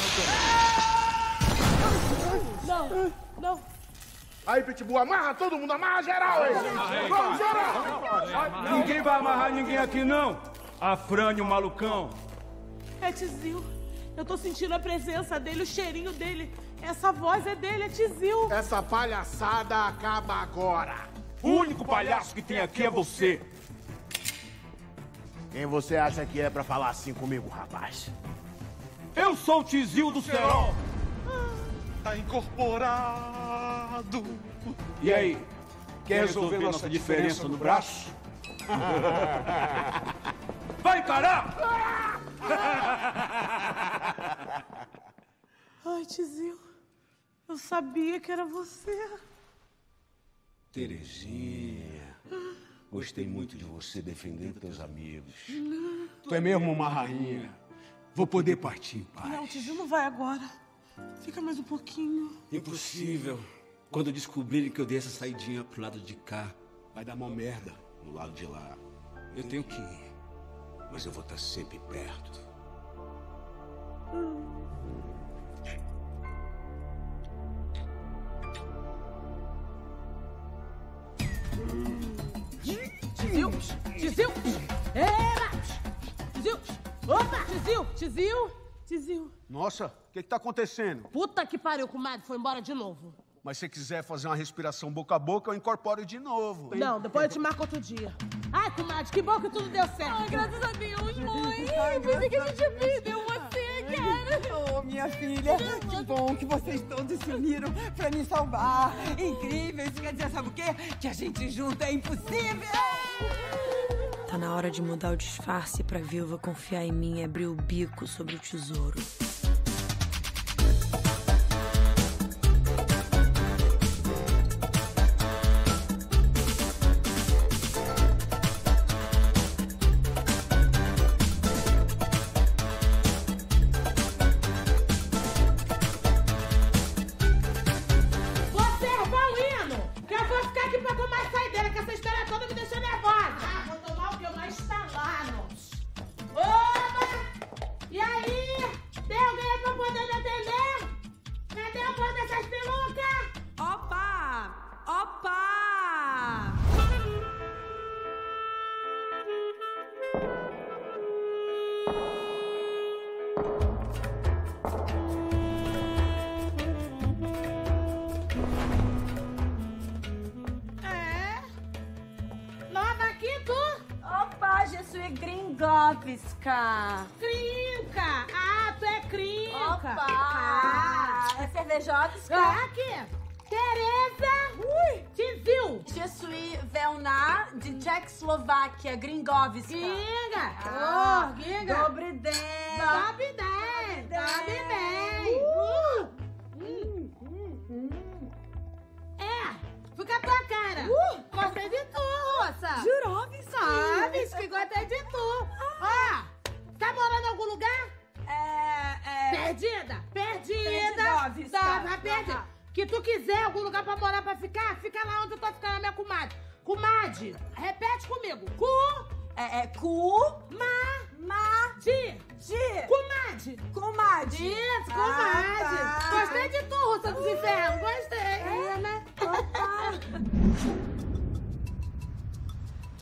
Não, não. Aí, Pitbull, amarra todo mundo, amarra geral aí. Vamos, geral. Ninguém vai amarrar ninguém aqui, não. A Frane, o malucão. É Tizil. Eu tô sentindo a presença dele, o cheirinho dele. Essa voz é dele, é Tizil. Essa palhaçada acaba agora. O único palhaço que tem aqui é você. Quem você acha que é pra falar assim comigo, rapaz? Eu sou o Tizil do Serol. Tá incorporado. E aí? Quer resolver nossa diferença no braço? Vai encarar! Ai, Tizil. Eu sabia que era você. Terezinha, gostei muito de você defendendo teus amigos. Tu é mesmo uma rainha. Vou poder partir em paz. Não, Tizil não vai agora. Fica mais um pouquinho. Impossível. Quando descobrirem que eu dei essa saidinha pro lado de cá, vai dar mó merda no lado de lá. Eu tenho que ir, mas eu vou estar sempre perto. Tizil, Tizil. Eba! Tizil. Opa, Tizil, Tizil, Tizil. Nossa, o que que tá acontecendo? Puta que pariu, comadre, foi embora de novo. Mas se você quiser fazer uma respiração boca a boca, eu incorporo de novo. hein? Não, depois eu te marco outro dia. Ai, comadre, que bom que tudo deu certo. Ai, graças a Deus, mãe. Pensei que a gente perdeu você, cara. Ô, minha filha, que bom que vocês todos se uniram pra me salvar. Incrível, isso quer dizer, sabe o quê? Que a gente junto é impossível. Tá na hora de mudar o disfarce pra viúva confiar em mim e abrir o bico sobre o tesouro. Vocês vão indo, que eu vou ficar aqui pra tomar saideira, que essa história toda me deixou nervosa. Ah, vou tomar o que? Uma estalanos. Opa! E aí? Tem alguém aí pra poder me atender? Cadê a porra dessas pelucas? Opa! Opa! É? Nova aqui, tu? Opa, je suis gringovska. Crinca! Ah, tu é crinca! Opa! Ah. É cervejovska? Ah, aqui! Tereza! Ui! Tizil! Je suis Velna de Tchecoslováquia, gringovska. Ginga! Ah, Oh, ginga! Dobre den! Dobre den! Dobre den! Uh. Hum, hum, hum. É! Fica a tua cara! Uh. Gostei de tu, moça! Jurovski! Sabes que gostei de tu! Ó! Tá morando em algum lugar? É... é... Perdida! Perdida! Perdidovska. Tava perdida! Que tu quiser algum lugar pra morar pra ficar, fica lá onde eu tô ficando, a minha comadre. Comadre, repete comigo. Cu. É, é cu. Ma. Ma. Di. Di. Comadre. Comadre. Isso, comadre. Ah, tá. Gostei de tu, Russa dos Infernos.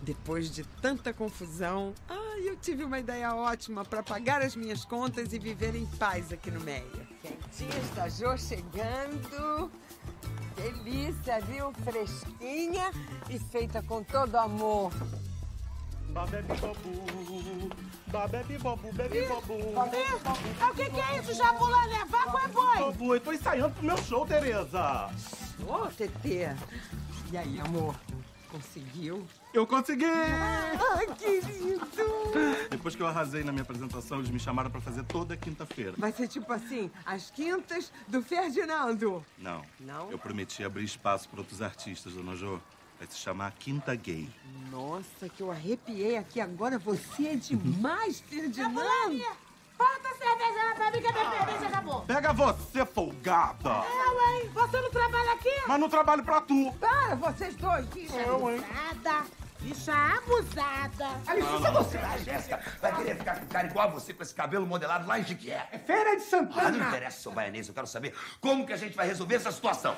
Depois de tanta confusão, ai, eu tive uma ideia ótima para pagar as minhas contas e viver em paz aqui no Meia. Quentinhas da Jô chegando. Delícia, viu? Fresquinha e feita com todo amor. Babebi bobu, babebi bobu, bebi bobu. É, o que que é isso, Jabulani? É vaca ou é boi? Bobu, eu tô ensaiando pro meu show, Tereza. Ô, Tetê. E aí, amor? Conseguiu? Eu consegui! Ai, querido! Depois que eu arrasei na minha apresentação, eles me chamaram pra fazer toda quinta-feira. Vai ser tipo assim, as quintas do Ferdinando. Não. Não? Eu prometi abrir espaço para outros artistas, dona Jô. Vai se chamar Quinta Gay. Nossa, que eu arrepiei aqui agora. Você é demais, Ferdinando. Bota a cerveja lá pra mim que a minha cerveja acabou. Pega você, folgada! Eu, hein? Você não trabalha aqui? Mas não trabalho pra tu. Para, vocês dois. Bicha abusada. Bicha abusada. Alice, você, a Jéssica, vai querer ficar com um cara igual a você, com esse cabelo modelado lá em Jiquié. É Feira de Ah, Santana. não interessa, seu baianês. Eu quero saber como que a gente vai resolver essa situação.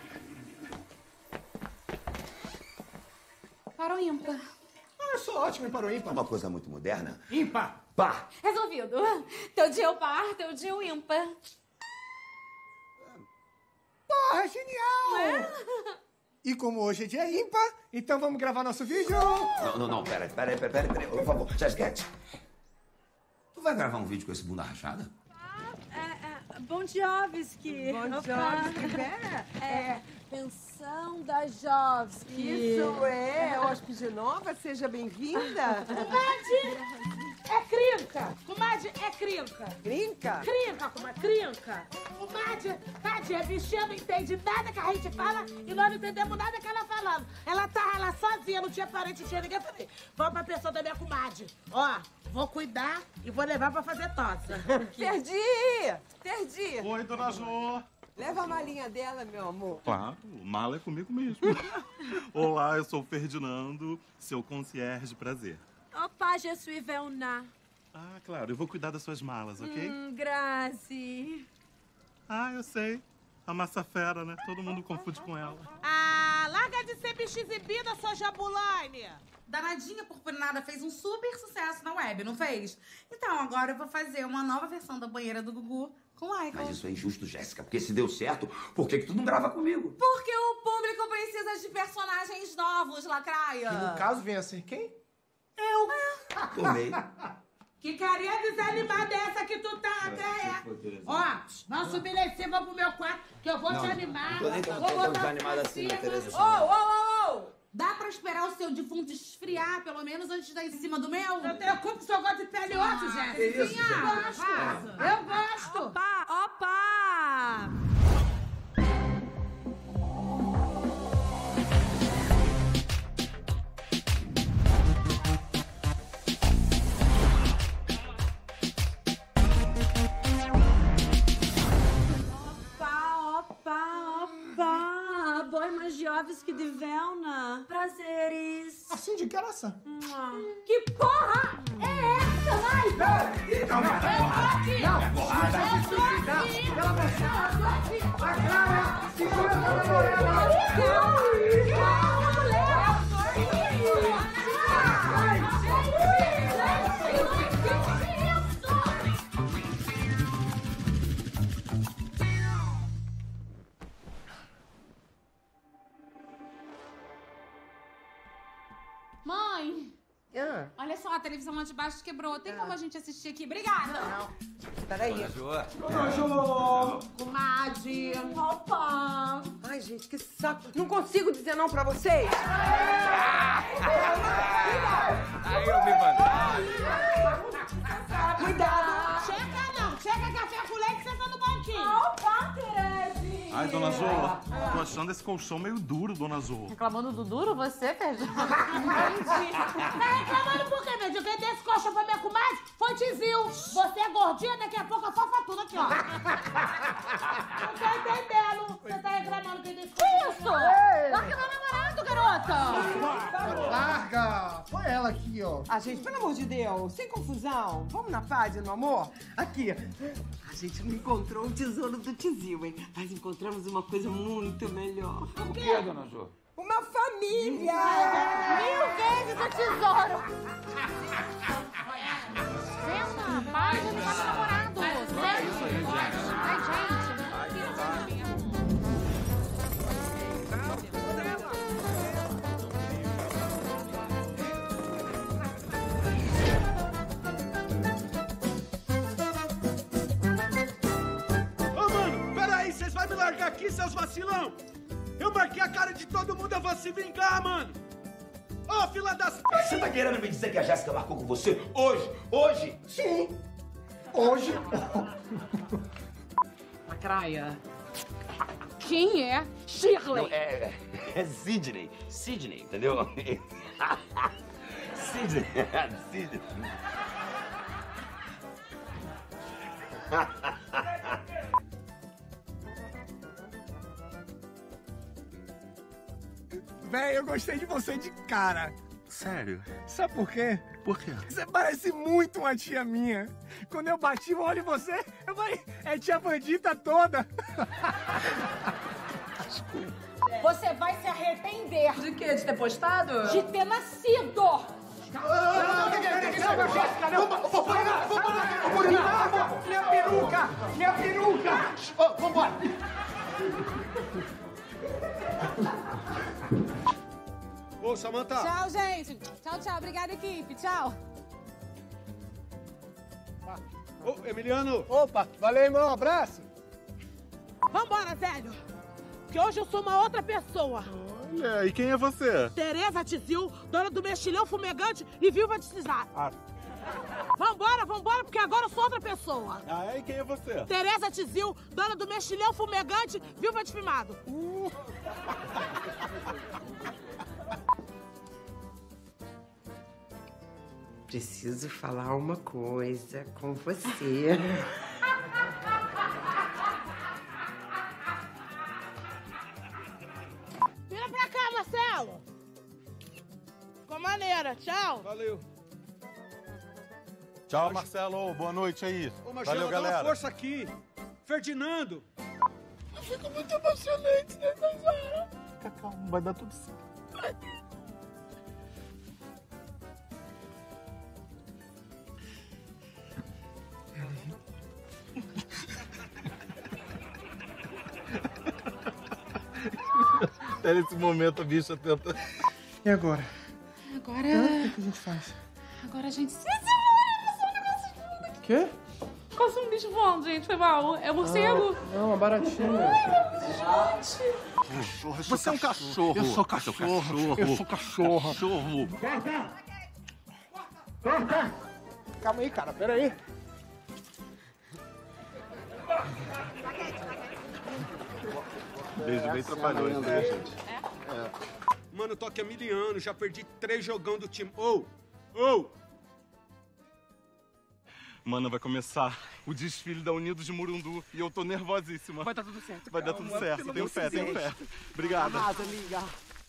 Para o ímpar. Ah, eu sou ótimo em par ou ímpar. Uma coisa muito moderna. Ímpar. Pá! Resolvido. Teu dia é o par, teu dia é o ímpar. Porra, genial! É? E como hoje é dia ímpar, então vamos gravar nosso vídeo? Não, não, não, pera, pera, pera, pera, pera, por favor. Jéssica, tu vai gravar um vídeo com esse bunda rachada? É, é, Bon Joviski. Bon Opa. Joviski, é? É, pensão da Jovski. Isso é, hóspede nova, seja bem-vinda. Comadre, é crinca. Comadre, é crinca. Crinca? Crinca, comadre, crinca. Comadre, tadinha, a bichinha não entende nada que a gente fala e nós não entendemos nada que ela falando. Ela tá lá sozinha, não tinha parente, não tinha ninguém. Eu falei, vamos pra pessoa da minha comadre. Ó, vou cuidar e vou levar pra fazer tosse. Perdi! Perdi! Oi, dona Jô. Leva a malinha dela, meu amor. Claro, o mala é comigo mesmo. Olá, eu sou o Ferdinando, seu concierge, prazer. Opa, je suis Velna. Ah, claro, eu vou cuidar das suas malas, ok? Hum, Grazi. Ah, eu sei. A massa fera, né? Todo mundo confunde com ela. Ah, larga de ser bicha exibida, sua Jabulani. Danadinha Purpurinada fez um super sucesso na web, não fez? Então, agora eu vou fazer uma nova versão da banheira do Gugu com Michael. Mas isso é injusto, Jéssica, porque se deu certo, por que que tu não grava comigo? Porque o público precisa de personagens novos, Lacraia. Que no caso vem a ser quem? Eu. Tomei. Que carinha desanimada é essa que tu tá até é? Ó, vamos subir lá em cima pro meu quarto, que eu vou Não, te animar. não tô nem tão- Vou tão botar desanimada pra assim, cima. né, Tereza? Ô, ô, ô, ô! Dá pra esperar o seu defunto esfriar, pelo menos antes de dar em cima do meu? Eu tenho culpa que o senhor gosta de pele e osso, Ah, Jéssica. que isso, Sim, Jéssica? eu gosto. Eu gosto. Opa, opa! Opa, opa, opa! Boi Magioviski de Velna. Prazeres. Assim de graça. Que porra é essa, vai? Não, não, não. Eu tô aqui. Não, Eu porrada. tô aqui. Pela você. Eu tô aqui. A cara, segura a namorada. Calma, mulher. Mãe, Ah, olha só, a televisão lá de baixo quebrou. Tem como a gente assistir aqui? Obrigada. não. Peraí. Dona Jô. Comadre. Opa! Ai, gente, que saco. Não consigo dizer não pra vocês. Aí eu vi vantagem. Cuidado. Chega não. Chega café com leite, senta no banquinho. Opa, Terezi. Ai, dona Jô, tô achando esse colchão meio duro, dona Jô. Reclamando do duro, você, Ferdinando? Tá reclamando por quê, meu Deus? Quem deu esse colchão pra minha comadre foi Tizil. Você é gordinha, daqui a pouco a fofatura aqui, ó. Não tô entendendo. Você tá reclamando quem deu esse colchão? Isso! Larga meu namorado, garota! Larga. Foi ela aqui, ó. Ah, gente, pelo amor de Deus, sem confusão. Vamos na paz, no amor? Aqui. A gente não encontrou o tesouro do Tizil, hein? Mas encontramos uma coisa muito melhor. O que, dona Jô? Uma família! família! Mil vezes o tesouro! Venda, para de ligar pro namorado! Sério? Ai, gente! Ô, mano, peraí, vocês vão me largar aqui, seus vacilão? Eu marquei a cara de todo mundo, eu vou se vingar, mano! Ô, fila das... Você tá querendo me dizer que a Jéssica marcou com você hoje? Hoje? Sim. Hoje. Lacraia. Quem é Shirley? Não, é, é Sidney. Sidney, entendeu? Sidney. Sidney. Véi, eu gostei de você de cara. Sério? Sabe por quê? Por quê? Você parece muito uma tia minha. Quando eu bati o olho em você, eu falei, é tia Bandita toda. Você vai se arrepender. De quê? De ter postado? De ter nascido. Minha peruca! Minha peruca! Ô, vambora! Ô, Samantha! Tchau, gente. Tchau, tchau. Obrigada, equipe. Tchau. Ô, Emiliano! Opa, valeu, irmão. Abraço. Vambora, velho. Que hoje eu sou uma outra pessoa. Olha, e quem é você? Tereza Tizil, dona do mexilhão fumegante e viúva de cisar. Ah. Vambora, vambora, porque agora eu sou outra pessoa. Ah, é? E quem é você? Tereza Tizil, dona do mexilhão fumegante, viúva de fimado. Uh. Preciso falar uma coisa com você. Vira pra cá, Marcelo. Ficou maneira, tchau. Valeu. Tchau, Marcelo. Boa noite aí. Ô, Marcelo, Valeu, dá uma galera. força aqui. Ferdinando. Eu fico muito emocionante nessas horas. Fica calmo, vai dar tudo certo. Até nesse momento a bicha tenta... E agora? Agora... Hã? O que a gente faz? Agora a gente se segura. Só um negócio voando aqui. Quê? Quase um bicho voando, gente. Foi mal. É morcego. Ah, não, uma baratinha. Ai, gente. Cachorro, eu sou Você é um cachorro. Eu sou cachorro. Eu sou cachorro. Cachorro. Vem, vem. Vem, vem. Calma aí, cara. Pera aí. Beijo bem trabalhoso, né, gente? É. Mano, eu tô aqui há mil anos, já perdi três jogão do time. Ô! Ô! Mano, vai começar o desfile da Unidos de Murundu e eu tô nervosíssima. Vai dar tudo certo. Vai dar calma, tudo certo. pelo Tenho amor fé, de tenho Deus. fé. Obrigado. Arrasa, amiga.